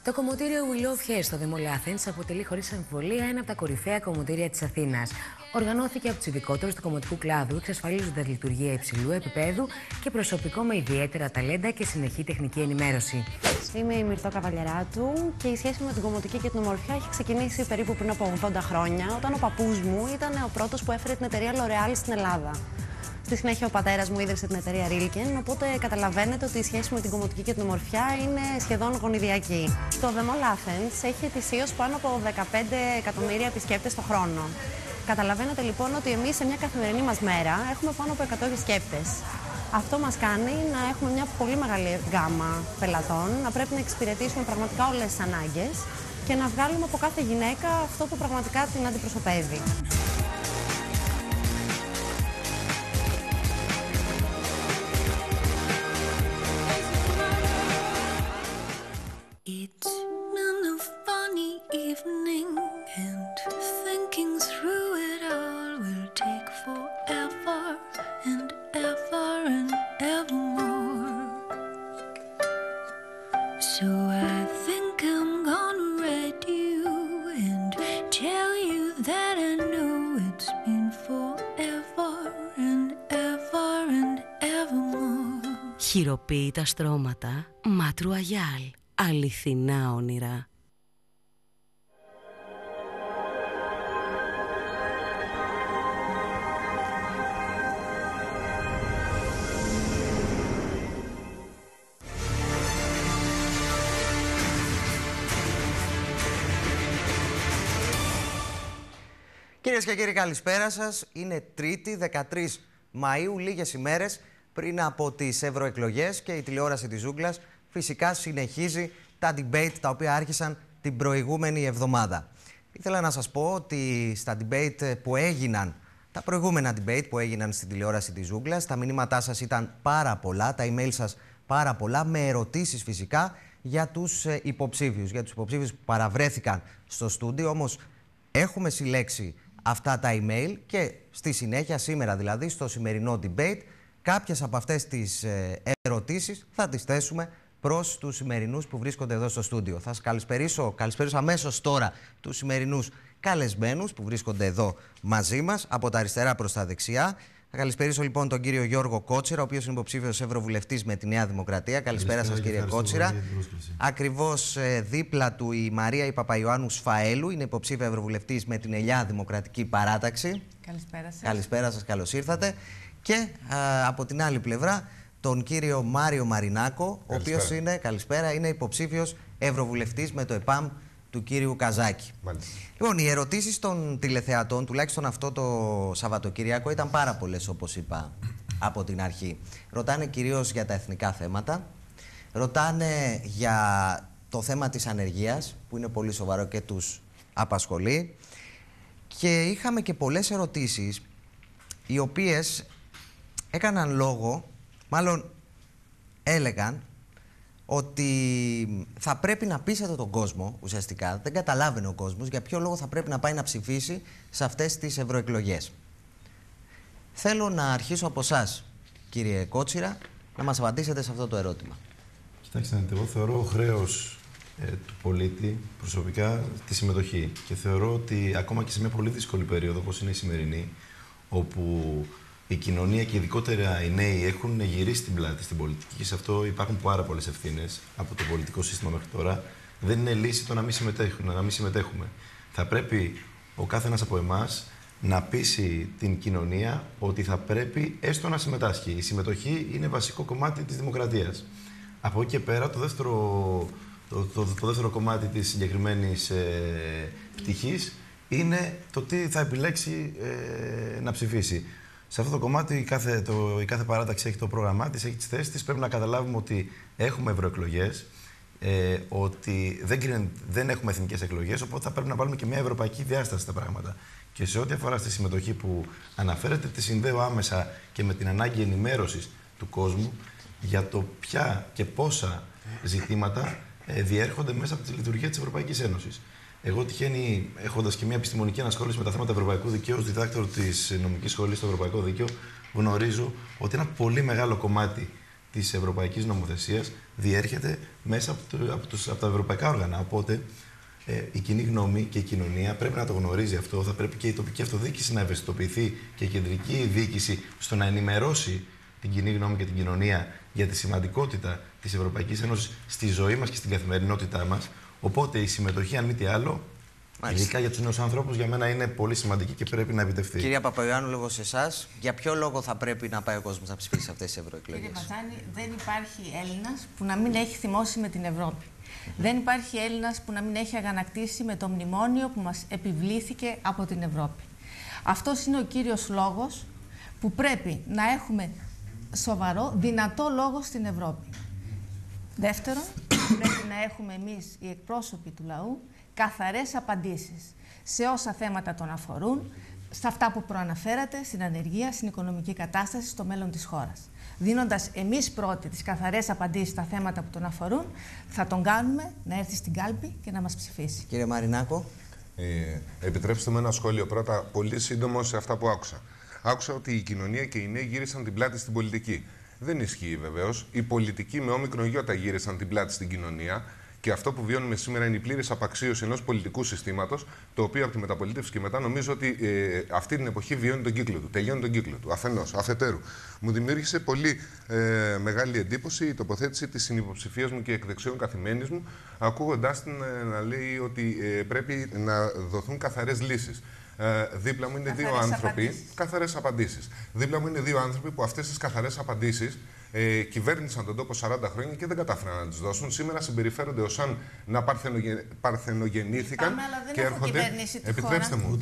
Το κομμωτήριο Wheel of Hair στο The Mall Athens αποτελεί χωρίς αμφιβολία ένα από τα κορυφαία κομμωτήρια της Αθήνας. Οργανώθηκε από τους ειδικότερους του κομμωτικού κλάδου, εξασφαλίζοντας λειτουργία υψηλού επίπεδου και προσωπικό με ιδιαίτερα ταλέντα και συνεχή τεχνική ενημέρωση. Είμαι η Μυρτώ Καβαλιαράτου και η σχέση μου με την κομμωτική και την ομορφιά έχει ξεκινήσει περίπου πριν από 80 χρόνια, όταν ο παππούς μου ήταν ο πρώτος που έφερε την εταιρεία L'Oréal στην Ελλάδα. Στη συνέχεια, ο πατέρας μου ίδρυσε την εταιρεία Rilken, οπότε καταλαβαίνετε ότι η σχέση με την κομμωτική και την ομορφιά είναι σχεδόν γονιδιακή. Το The Mall Athens έχει ετησίως πάνω από 15 εκατομμύρια επισκέπτες το χρόνο. Καταλαβαίνετε λοιπόν ότι εμείς σε μια καθημερινή μας μέρα έχουμε πάνω από 100 επισκέπτες. Αυτό μας κάνει να έχουμε μια πολύ μεγάλη γκάμα πελατών, να πρέπει να εξυπηρετήσουμε πραγματικά όλες τις ανάγκες και να βγάλουμε από κάθε γυναίκα αυτό που πραγματικά την αντιπροσωπεύει. It's been a funny evening, and thinking through it all will take forever and ever and evermore. So I think I'm gonna write you and tell you that I know it's been forever and ever and evermore. Χειροποίητα στρώματα Μάτρου Αγιάλ. Αληθινά όνειρα. Κυρίες και κύριοι, καλησπέρα σας. Είναι Τρίτη, 13 Μαΐου, λίγες ημέρες πριν από τις ευρωεκλογές και η τηλεόραση της Ζούγκλας φυσικά συνεχίζει τα debate τα οποία άρχισαν την προηγούμενη εβδομάδα. Ήθελα να σας πω ότι στα debate που έγιναν, τα προηγούμενα debate που έγιναν στην τηλεόραση της Ζούγκλας, τα μηνύματά σας ήταν πάρα πολλά, τα email σας πάρα πολλά, με ερωτήσεις φυσικά για τους υποψήφιους, που παραβρέθηκαν στο στούντιο. Όμως έχουμε συλλέξει αυτά τα email και στη συνέχεια, σήμερα δηλαδή, στο σημερινό debate, κάποιες από αυτές τις ερωτήσεις θα τις θέσουμε προς τους σημερινούς που βρίσκονται εδώ στο στούντιο. Θα σας καλησπερίσω αμέσως τώρα τους σημερινούς καλεσμένους που βρίσκονται εδώ μαζί μας, από τα αριστερά προς τα δεξιά. Θα καλησπερίσω λοιπόν τον κύριο Γιώργο Κότσιρα, ο οποίος είναι υποψήφιος ευρωβουλευτής με τη Νέα Δημοκρατία. Καλησπέρα σας, κύριε Κότσιρα. Ακριβώς δίπλα του η Μαρία Παπαϊωάννου Σφαέλου, είναι υποψήφια ευρωβουλευτής με την Ελιά Δημοκρατική Παράταξη. Καλησπέρα σας. Καλησπέρα σας, καλώς ήρθατε. Και από την άλλη πλευρά τον κύριο Μάριο Μαρινάκο, ο οποίος είναι υποψήφιος ευρωβουλευτής με το ΕΠΑΜ του κύριου Καζάκη. Μάλιστα. Λοιπόν, οι ερωτήσεις των τηλεθεατών, τουλάχιστον αυτό το Σαββατοκύριακο, ήταν πάρα πολλές, όπως είπα από την αρχή. Ρωτάνε κυρίως για τα εθνικά θέματα, ρωτάνε για το θέμα της ανεργίας, που είναι πολύ σοβαρό και τους απασχολεί. Και είχαμε και πολλές ερωτήσεις, οι οποίες έκαναν λόγο, μάλλον έλεγαν, ότι θα πρέπει να πείσετε τον κόσμο, ουσιαστικά. Δεν καταλάβαινε ο κόσμος για ποιο λόγο θα πρέπει να πάει να ψηφίσει σε αυτές τις ευρωεκλογές. Θέλω να αρχίσω από εσάς, κύριε Κότσιρα, να μας απαντήσετε σε αυτό το ερώτημα. Κοιτάξτε, εγώ θεωρώ χρέος του πολίτη προσωπικά τη συμμετοχή. Και θεωρώ ότι ακόμα και σε μια πολύ δύσκολη περίοδο, όπως είναι η σημερινή, όπου η κοινωνία και ειδικότερα οι νέοι έχουν γυρίσει την πλάτη στην πολιτική και σε αυτό υπάρχουν πάρα πολλές ευθύνες από το πολιτικό σύστημα μέχρι τώρα. Δεν είναι λύση το να μην συμμετέχουμε. Θα πρέπει ο κάθε ένας από εμάς να πείσει την κοινωνία ότι θα πρέπει έστω να συμμετάσχει. Η συμμετοχή είναι βασικό κομμάτι της δημοκρατίας. Από εκεί και πέρα, το δεύτερο κομμάτι της συγκεκριμένης πτυχής είναι το τι θα επιλέξει να ψηφίσει. Σε αυτό το κομμάτι η κάθε παράταξη έχει το πρόγραμμά της, έχει τις θέσεις της. Πρέπει να καταλάβουμε ότι έχουμε ευρωεκλογές, ότι δεν έχουμε εθνικές εκλογές, οπότε θα πρέπει να βάλουμε και μια ευρωπαϊκή διάσταση στα πράγματα. Και σε ό,τι αφορά στη συμμετοχή που αναφέρεται, τη συνδέω άμεσα και με την ανάγκη ενημέρωσης του κόσμου για το ποια και πόσα ζητήματα διέρχονται μέσα από τη λειτουργία της Ευρωπαϊκής Ένωσης. Εγώ τυχαίνει, έχοντας και μια επιστημονική ανασχόληση με τα θέματα ευρωπαϊκού δικαίου, ως διδάκτορο της νομικής σχολής στο Ευρωπαϊκό Δίκαιο, γνωρίζω ότι ένα πολύ μεγάλο κομμάτι της ευρωπαϊκής νομοθεσίας διέρχεται μέσα από τα ευρωπαϊκά όργανα. Οπότε η κοινή γνώμη και η κοινωνία πρέπει να το γνωρίζει αυτό. Θα πρέπει και η τοπική αυτοδιοίκηση να ευαισθητοποιηθεί και η κεντρική διοίκηση στο να ενημερώσει την κοινή γνώμη και την κοινωνία για τη σημαντικότητα της Ευρωπαϊκής Ένωσης στη ζωή μας και στην καθημερινότητά μας. Οπότε η συμμετοχή, αν μη τι άλλο, ειδικά για τους νέους ανθρώπους, για μένα είναι πολύ σημαντική και πρέπει να επιτευχθεί. Κυρία Παπαϊωάννου, λόγω σε εσάς, για ποιο λόγο θα πρέπει να πάει ο κόσμος να ψηφίσει αυτές τις ευρωεκλογές? Κύριε Μαζάνη, δεν υπάρχει Έλληνας που να μην έχει θυμώσει με την Ευρώπη. Δεν υπάρχει Έλληνας που να μην έχει αγανακτήσει με το μνημόνιο που μας επιβλήθηκε από την Ευρώπη. Αυτός είναι ο κύριος λόγος που πρέπει να έχουμε σοβαρό, δυνατό λόγο στην Ευρώπη. Δεύτερον, πρέπει να έχουμε εμείς οι εκπρόσωποι του λαού καθαρές απαντήσεις σε όσα θέματα τον αφορούν, σε αυτά που προαναφέρατε, στην ανεργία, στην οικονομική κατάσταση, στο μέλλον της χώρας. Δίνοντας εμείς πρώτοι τις καθαρές απαντήσεις στα θέματα που τον αφορούν, θα τον κάνουμε να έρθει στην κάλπη και να μας ψηφίσει. Κύριε Μαρινάκο. Επιτρέψτε με ένα σχόλιο πρώτα, πολύ σύντομο σε αυτά που άκουσα. Άκουσα ότι η κοινωνία και οι νέοι γύρισαν την πλάτη στην πολιτική. Δεν ισχύει βεβαίως. Οι πολιτικοί με όμικρον γιώτα γύρισαν την πλάτη στην κοινωνία. Και αυτό που βιώνουμε σήμερα είναι η πλήρης απαξίωση ενός πολιτικού συστήματος, το οποίο από τη μεταπολίτευση και μετά νομίζω ότι αυτή την εποχή βιώνει τον κύκλο του, τελειώνει τον κύκλο του. Αφενός, αφετέρου. Μου δημιούργησε πολύ μεγάλη εντύπωση η τοποθέτηση της συνυποψηφίας μου και εκδεξιών καθημένης μου, ακούγοντάς την να λέει ότι πρέπει να δοθούν καθαρές λύσεις. Δίπλα μου είναι δύο άνθρωποι. Καθαρές απαντήσεις. Δίπλα μου είναι δύο άνθρωποι που αυτές τις καθαρές απαντήσεις κυβέρνησαν τον τόπο 40 χρόνια και δεν κατάφεραν να τις δώσουν. Σήμερα συμπεριφέρονται ως αν να παρθενογεννήθηκαν και έρχονται. Επιτρέψτε μου,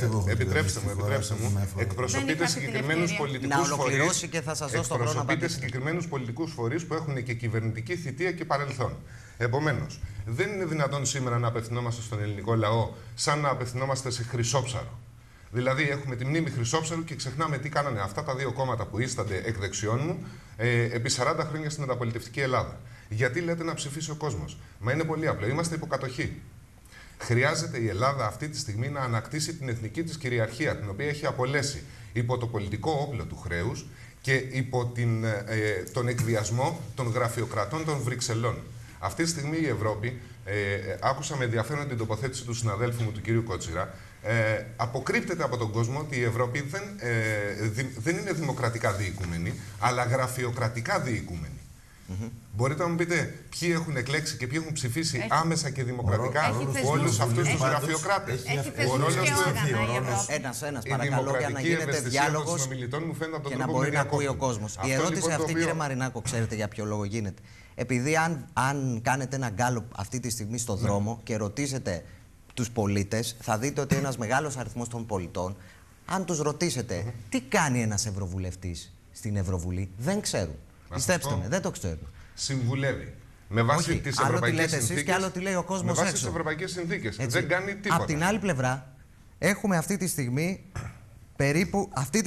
εκπροσωπείτε συγκεκριμένους πολιτικούς φορείς. Εκπροσωπείτε συγκεκριμένους πολιτικούς φορείς που έχουν και κυβερνητική θητεία και παρελθόν. Επομένως, δεν είναι δυνατόν σήμερα να απευθυνόμαστε στον ελληνικό λαό σαν να απευθυνόμαστε σε Χρυσόψαρο. Δηλαδή, έχουμε τη μνήμη Χρυσόψαρου και ξεχνάμε τι κάνανε αυτά τα δύο κόμματα που ίστανται εκ δεξιών μου επί 40 χρόνια στην μεταπολιτευτική Ελλάδα. Γιατί λέτε να ψηφίσει ο κόσμος? Μα είναι πολύ απλό. Είμαστε υποκατοχή. Χρειάζεται η Ελλάδα αυτή τη στιγμή να ανακτήσει την εθνική της κυριαρχία, την οποία έχει απολέσει υπό το πολιτικό όπλο του χρέους και υπό τον εκβιασμό των γραφειοκρατών των Βρυξελών. Αυτή τη στιγμή η Ευρώπη, άκουσα με ενδιαφέρον την τοποθέτηση του συναδέλφου μου, του κ. Κότσιρα, αποκρύπτεται από τον κόσμο ότι η Ευρώπη δεν είναι δημοκρατικά διοικούμενη, αλλά γραφειοκρατικά διοικούμενη. Μπορείτε να μου πείτε ποιοι έχουν εκλέξει και ποιοι έχουν ψηφίσει άμεσα και δημοκρατικά όλους αυτούς τους γραφειοκράτες? Ο ρόλος Ένας, παρακαλώ, για να γίνεται διάλογος και να μπορεί να ακούει ο κόσμος. Η ερώτηση αυτή, κύριε Μαρινάκο, ξέρετε για ποιο λόγο γίνεται? Επειδή αν κάνετε ένα γκάλωπ αυτή τη στιγμή στο δρόμο και ρωτήσετε τους πολίτες, θα δείτε ότι ένας μεγάλος αριθμός των πολιτών, αν τους ρωτήσετε τι κάνει ένας ευρωβουλευτής στην Ευρωβουλή, δεν ξέρουν. Πιστέψτε με, δεν το ξέρουν. Συμβουλεύει. Με βάση τις ευρωπαϊκές συνθήκες. Και άλλο τι λέει ο κόσμος έξω. Με βάση τις ευρωπαϊκές συνθήκες. Δεν κάνει τίποτα. Απ' την άλλη πλευρά, έχουμε αυτή τη στιγμή περίπου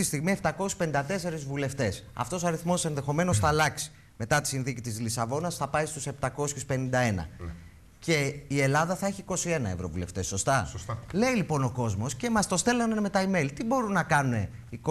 754 βουλευτές. Αυτός ο αριθμός ενδεχομένως θα αλλάξει. Μετά τη συνθήκη της Λισαβόνας θα πάει στους 751. Και η Ελλάδα θα έχει 21 ευρωβουλευτές, σωστά? Σωστά. Λέει λοιπόν ο κόσμος και μας το στέλνανε με τα email. Τι μπορούν να κάνουν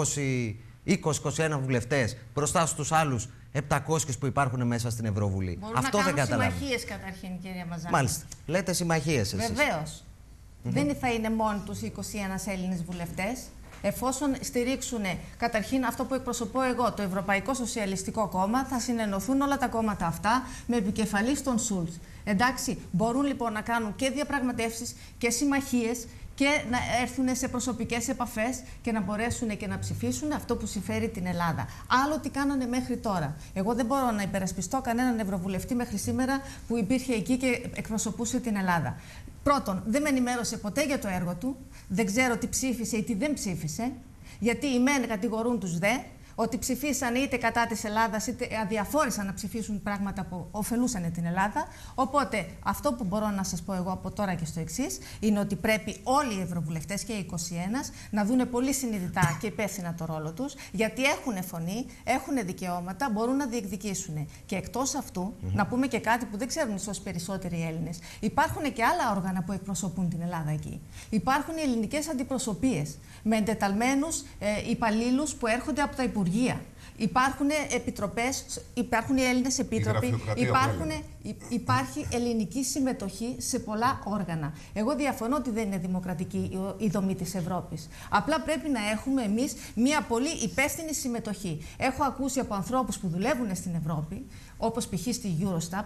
20-21 βουλευτές μπροστά στους άλλους 700 που υπάρχουν μέσα στην Ευρωβουλή? Μπορούν Αυτό να δεν καταλαβαίνω. συμμαχίες καταρχήν, κυρία Μαζάνη. Μάλιστα. Λέτε συμμαχίες εσείς. Βεβαίως. Δεν θα είναι μόνοι τους 21 Έλληνες βουλευτές. Εφόσον στηρίξουν καταρχήν αυτό που εκπροσωπώ εγώ, το Ευρωπαϊκό Σοσιαλιστικό Κόμμα, θα συνενωθούν όλα τα κόμματα αυτά με επικεφαλής τον Σούλτς. Εντάξει, μπορούν λοιπόν να κάνουν και διαπραγματεύσεις και συμμαχίες και να έρθουν σε προσωπικές επαφές και να μπορέσουν και να ψηφίσουν αυτό που συμφέρει την Ελλάδα. Άλλο τι κάνανε μέχρι τώρα. Εγώ δεν μπορώ να υπερασπιστώ κανέναν ευρωβουλευτή μέχρι σήμερα που υπήρχε εκεί και εκπροσωπούσε την Ελλάδα. Πρώτον, δεν με ενημέρωσε ποτέ για το έργο του, δεν ξέρω τι ψήφισε ή τι δεν ψήφισε, γιατί οι μεν κατηγορούν τους δε, ότι ψηφίσαν είτε κατά της Ελλάδας είτε αδιαφόρησαν να ψηφίσουν πράγματα που ωφελούσαν την Ελλάδα. Οπότε αυτό που μπορώ να σας πω εγώ από τώρα και στο εξής είναι ότι πρέπει όλοι οι ευρωβουλευτές και οι 21 να δούνε πολύ συνειδητά και υπεύθυνα το ρόλο τους, γιατί έχουν φωνή, έχουν δικαιώματα, μπορούν να διεκδικήσουν. Και εκτός αυτού, να πούμε και κάτι που δεν ξέρουν ίσως περισσότεροι Έλληνες. Υπάρχουν και άλλα όργανα που εκπροσωπούν την Ελλάδα εκεί. Υπάρχουν οι ελληνικές αντιπροσωπείες με εντεταλμένους υπαλλήλους που έρχονται από τα Υπουργεία. Υπάρχουν επιτροπές, υπάρχουν οι Έλληνες επίτροποι, υπάρχει ελληνική συμμετοχή σε πολλά όργανα. Εγώ διαφωνώ ότι δεν είναι δημοκρατική η δομή της Ευρώπης. Απλά πρέπει να έχουμε εμείς μια πολύ υπεύθυνη συμμετοχή. Έχω ακούσει από ανθρώπους που δουλεύουν στην Ευρώπη, όπως π.χ. στη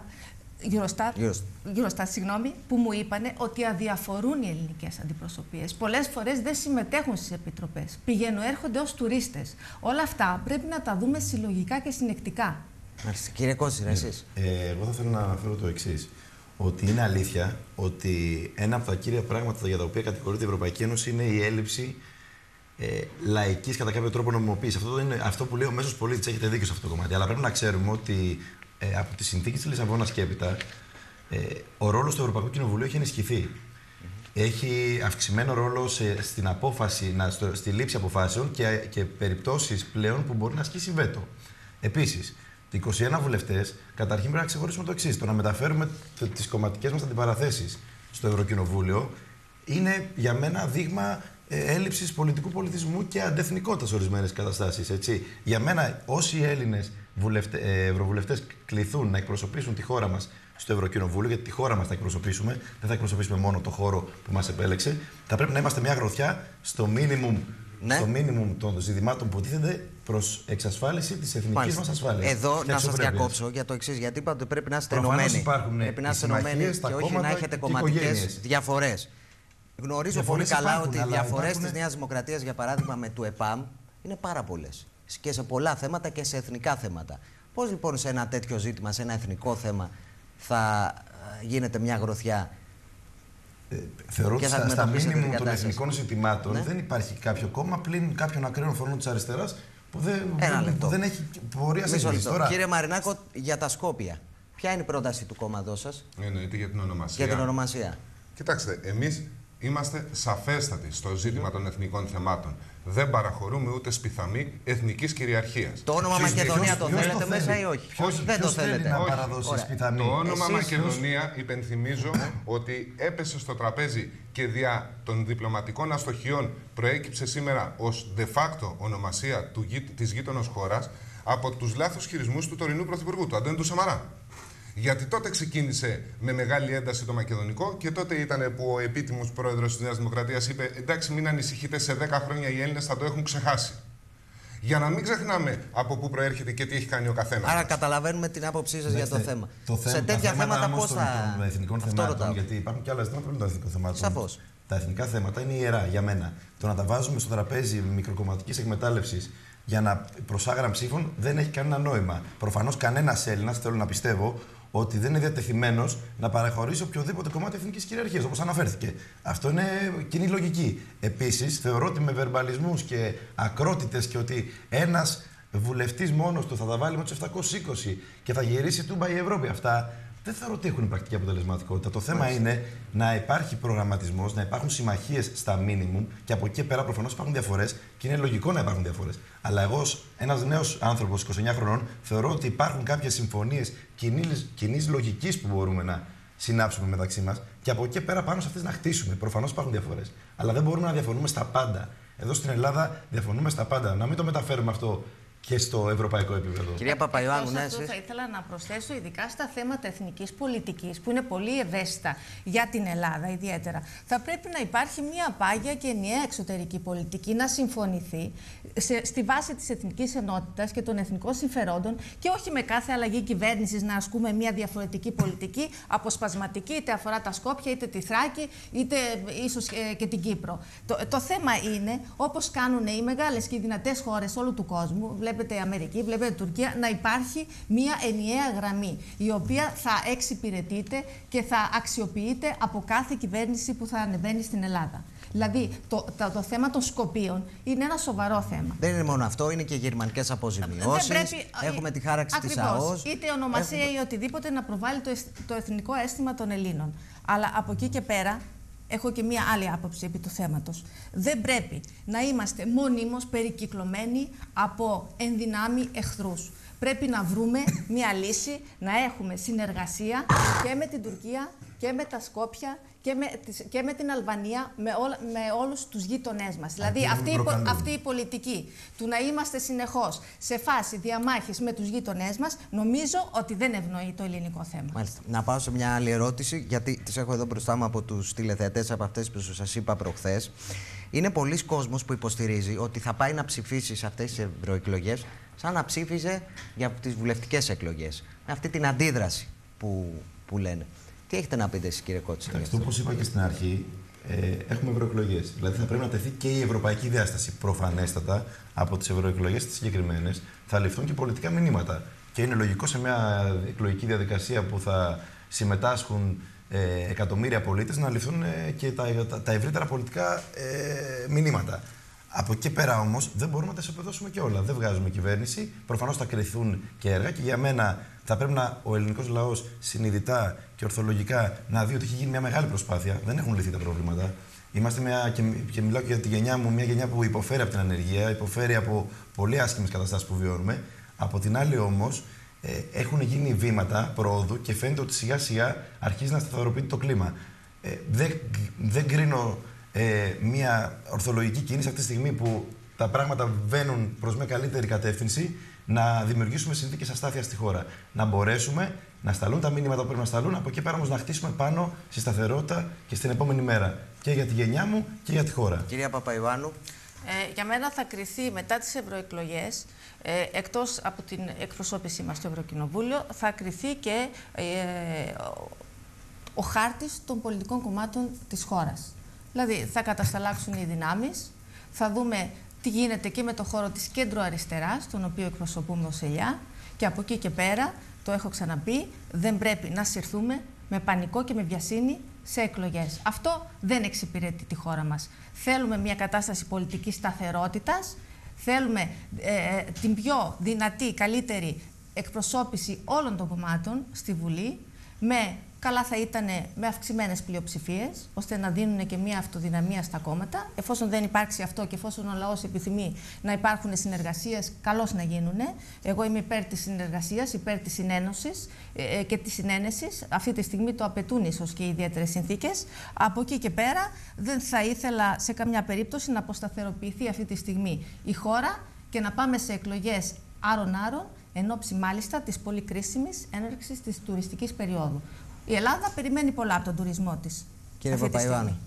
Eurostat, που μου είπανε ότι αδιαφορούν οι ελληνικές αντιπροσωπείες. Πολλές φορές δεν συμμετέχουν στις επιτροπές. Πηγαίνουν, έρχονται ως τουρίστες. Όλα αυτά πρέπει να τα δούμε συλλογικά και συνεκτικά. Κύριε Κότσιρα, εσείς. Εγώ θα θέλω να αναφέρω το εξής. Ότι είναι αλήθεια ότι ένα από τα κύρια πράγματα για τα οποία κατηγορείται η Ευρωπαϊκή Ένωση είναι η έλλειψη λαϊκής κατά κάποιο τρόπο νομιμοποίησης. Αυτό είναι αυτό που λέει ο μέσος πολίτης. Έχετε δίκιο σε αυτό το κομμάτι. Αλλά πρέπει να ξέρουμε ότι από τη συνθήκη της Λισαβόνας και έπειτα, ο ρόλος του Ευρωπαϊκού Κοινοβουλίου έχει ενισχυθεί. Έχει αυξημένο ρόλο στην απόφαση, στη λήψη αποφάσεων και περιπτώσεις πλέον που μπορεί να ασκήσει βέτο. Επίσης, οι 21 βουλευτές, καταρχήν πρέπει να ξεχωρίσουμε το εξής. Το να μεταφέρουμε τις κομματικές μας αντιπαραθέσεις στο Ευρωκοινοβούλιο είναι για μένα δείγμα έλλειψης πολιτικού πολιτισμού και αντεθνικότητας σε ορισμένες καταστάσεις. Έτσι. Για μένα, όσοι Έλληνες ευρωβουλευτές κληθούν να εκπροσωπήσουν τη χώρα μας στο Ευρωκοινοβούλιο, γιατί τη χώρα μας θα εκπροσωπήσουμε, δεν θα εκπροσωπήσουμε μόνο το χώρο που μας επέλεξε, θα πρέπει να είμαστε μια γροθιά στο μίνιμουμ των ζητημάτων που τίθενται προς εξασφάλιση της εθνικής μας ασφάλειας. Εδώ να σας διακόψω για το εξής, γιατί είπατε ότι πρέπει να είστε ενωμένοι. Πρέπει να είστε ενωμένοι και όχι να έχετε κομματικές διαφορές. Γνωρίζω πολύ καλά ότι οι διαφορές της Νέας Δημοκρατίας, για παράδειγμα με του ΕΠΑΜ, είναι πάρα πολλές. Και σε πολλά θέματα και σε εθνικά θέματα. Πώς λοιπόν σε ένα τέτοιο ζήτημα, σε ένα εθνικό θέμα, θα γίνεται μια γροθιά? Θεωρώ ότι στα μίνιμουμ των εθνικών ζητημάτων δεν υπάρχει κάποιο κόμμα πλην κάποιων ακραίων φωνών της αριστεράς που δεν έχει πορεία σύγκρισης. Κύριε Μαρινάκο, για τα Σκόπια, ποια είναι η πρόταση του κόμματός σας? Εννοείται για την ονομασία. Για την ονομασία. Κοιτάξτε, εμείς είμαστε σαφέστατοι στο ζήτημα των εθνικών θεμάτων. Δεν παραχωρούμε ούτε σπιθαμή εθνικής κυριαρχίας. Το όνομα Μακεδονία το θέλετε μέσα ή όχι? Δεν το θέλετε. Το όνομα Μακεδονία, υπενθυμίζω ότι έπεσε στο τραπέζι και δια των διπλωματικών αστοχιών προέκυψε σήμερα ως de facto ονομασία της γείτονος χώρας από τους λάθος χειρισμούς του τωρινού Πρωθυπουργού, του Αντώνη του Σαμαρά. Γιατί τότε ξεκίνησε με μεγάλη ένταση το μακεδονικό και τότε ήταν που ο επίτιμος πρόεδρος της Νέας Δημοκρατίας είπε: εντάξει, μην ανησυχείτε, σε 10 χρόνια οι Έλληνες θα το έχουν ξεχάσει. Για να μην ξεχνάμε από πού προέρχεται και τι έχει κάνει ο καθένας. Άρα, καταλαβαίνουμε την άποψή σας για το θέμα. Σε τέτοια θέματα πώς θα. Των εθνικών θεμάτων, γιατί υπάρχουν και άλλα ζητήματα πριν των εθνικών θεμάτων. Σαφώς. Τα εθνικά θέματα είναι ιερά για μένα. Το να τα βάζουμε στο τραπέζι μικροκομματικής εκμετάλλευσης για να προσάγραμ ψήφων δεν έχει κανένα νόημα. Προφανώς κανένας Έλληνας, θέλω να πιστεύω, ότι δεν είναι διατεθειμένος να παραχωρήσει οποιοδήποτε κομμάτι εθνικής κυριαρχίας, όπως αναφέρθηκε. Αυτό είναι κοινή λογική. Επίσης, θεωρώ ότι με βερμπαλισμούς και ακρότητες και ότι ένας βουλευτής μόνος του θα τα βάλει με τους 720 και θα γυρίσει τούμπα η Ευρώπη, αυτά δεν θεωρώ ότι έχουν πρακτική αποτελεσματικότητα. Το θέμα είναι να υπάρχει προγραμματισμός, να υπάρχουν συμμαχίες στα μίνιμουμ και από εκεί και πέρα προφανώς υπάρχουν διαφορές και είναι λογικό να υπάρχουν διαφορές. Αλλά εγώ, ως ένας νέος άνθρωπος 29 χρονών, θεωρώ ότι υπάρχουν κάποιες συμφωνίες κοινής λογικής που μπορούμε να συνάψουμε μεταξύ μας και από εκεί και πέρα πάνω σε αυτές να χτίσουμε. Προφανώς υπάρχουν διαφορές. Αλλά δεν μπορούμε να διαφωνούμε στα πάντα. Εδώ στην Ελλάδα διαφωνούμε στα πάντα. Να μην το μεταφέρουμε αυτό και στο ευρωπαϊκό επίπεδο. Κυρία Παπαϊωάννου, ναι, θα ήθελα να προσθέσω ειδικά στα θέματα εθνικής πολιτικής, που είναι πολύ ευαίσθητα για την Ελλάδα ιδιαίτερα. Θα πρέπει να υπάρχει μια πάγια και ενιαία εξωτερική πολιτική, να συμφωνηθεί στη βάση της εθνικής ενότητας και των εθνικών συμφερόντων και όχι με κάθε αλλαγή κυβέρνησης να ασκούμε μια διαφορετική πολιτική, αποσπασματική, είτε αφορά τα Σκόπια, είτε τη Θράκη, είτε ίσως και την Κύπρο. Το θέμα είναι, όπως κάνουν οι μεγάλες και οι δυνατές χώρες όλου του κόσμου, βλέπετε Αμερική, βλέπετε Τουρκία, να υπάρχει μια ενιαία γραμμή, η οποία θα εξυπηρετείται και θα αξιοποιείται από κάθε κυβέρνηση που θα ανεβαίνει στην Ελλάδα. Δηλαδή, το θέμα των Σκοπίων είναι ένα σοβαρό θέμα. Δεν είναι μόνο αυτό, είναι και γερμανικές αποζημιώσεις. Έχουμε τη χάραξη της ΑΟΣ. Είτε ονομασία ή οτιδήποτε να προβάλλει το εθνικό αίσθημα των Ελλήνων. Αλλά από εκεί και πέρα, έχω και μία άλλη άποψη επί του θέματος. Δεν πρέπει να είμαστε μονίμως περικυκλωμένοι από ενδυνάμει εχθρούς. Πρέπει να βρούμε μια λύση, να έχουμε συνεργασία και με την Τουρκία και με τα Σκόπια και με την Αλβανία, με όλους τους γείτονές μας. Δηλαδή αυτή η πολιτική του να είμαστε συνεχώς σε φάση διαμάχης με τους γείτονές μας, νομίζω ότι δεν ευνοεί το ελληνικό θέμα. Μάλιστα. Να πάω σε μια άλλη ερώτηση, γιατί τις έχω εδώ μπροστά μου από τους τηλεθεατές, από αυτές που σας είπα προχθές. Είναι πολλοί κόσμος που υποστηρίζει ότι θα πάει να ψηφίσει σε αυτές τις ευρωεκλογές σαν να ψήφιζε για τις βουλευτικές εκλογές. Με αυτή την αντίδραση που λένε. Τι έχετε να πείτε εσείς, κύριε Κότσι? Όπως είπα και στην αρχή, έχουμε ευρωεκλογές. Δηλαδή θα πρέπει να τεθεί και η ευρωπαϊκή διάσταση. Προφανέστατα από τις ευρωεκλογές τις συγκεκριμένες θα ληφθούν και πολιτικά μηνύματα. Και είναι λογικό σε μια εκλογική διαδικασία που θα συμμετάσχουν εκατομμύρια πολίτες να ληφθούν και τα ευρύτερα πολιτικά μηνύματα. Από εκεί πέρα όμως δεν μπορούμε να τα ισοπεδώσουμε και όλα. Δεν βγάζουμε κυβέρνηση. Προφανώς θα κρυθούν και έργα και για μένα θα πρέπει ο ελληνικός λαός συνειδητά και ορθολογικά να δει ότι έχει γίνει μια μεγάλη προσπάθεια. Δεν έχουν λυθεί τα προβλήματα. Είμαστε και μιλάω και για τη γενιά μου, μια γενιά που υποφέρει από την ανεργία, υποφέρει από πολύ άσχημες καταστάσεις που βιώνουμε. Από την άλλη όμως έχουν γίνει βήματα προόδου και φαίνεται ότι σιγά σιγά αρχίζει να σταθεροποιείται το κλίμα. Δεν κρίνω μια ορθολογική κίνηση αυτή τη στιγμή που τα πράγματα βαίνουν προς μια καλύτερη κατεύθυνση, να δημιουργήσουμε συνθήκες αστάθειας στη χώρα. Να μπορέσουμε να σταλούν τα μήνυματα που πρέπει να σταλούν, από εκεί πέρα όμως να χτίσουμε πάνω στη σταθερότητα και στην επόμενη μέρα. Και για τη γενιά μου και για τη χώρα. Κυρία Παπαϊωάννου. Για μένα θα κριθεί μετά τις ευρωεκλογές, εκτός από την εκπροσώπησή μας στο Ευρωκοινοβούλιο, θα κριθεί και ο χάρτης των πολιτικών κομμάτων της χώρας. Δηλαδή θα κατασταλάξουν οι δυνάμεις, θα δούμε τι γίνεται και με το χώρο της κέντρο-αριστεράς, τον οποίο εκπροσωπούμε ως ΕΛΙΑ, και από εκεί και πέρα, το έχω ξαναπεί, δεν πρέπει να συρθούμε με πανικό και με βιασύνη σε εκλογές. Αυτό δεν εξυπηρετεί τη χώρα μας. Θέλουμε μια κατάσταση πολιτικής σταθερότητας, θέλουμε την πιο δυνατή, καλύτερη εκπροσώπηση όλων των κομμάτων στη Βουλή, καλά θα ήταν με αυξημένες πλειοψηφίες, ώστε να δίνουν και μια αυτοδυναμία στα κόμματα. Εφόσον δεν υπάρξει αυτό και εφόσον ο λαός επιθυμεί να υπάρχουν συνεργασίες, καλώς να γίνουν. Εγώ είμαι υπέρ της συνεργασίας, υπέρ της συνένωσης και της συνένεσης. Αυτή τη στιγμή το απαιτούν ίσως και οι ιδιαίτερες συνθήκες. Από εκεί και πέρα δεν θα ήθελα σε καμιά περίπτωση να αποσταθεροποιηθεί αυτή τη στιγμή η χώρα και να πάμε σε εκλογές άρον-άρον, εν ώψη μάλιστα της πολύ κρίσιμης έναρξης της τουριστικής περίοδου. Η Ελλάδα περιμένει πολλά από τον τουρισμό της. Κύριε Παπαϊωάννου.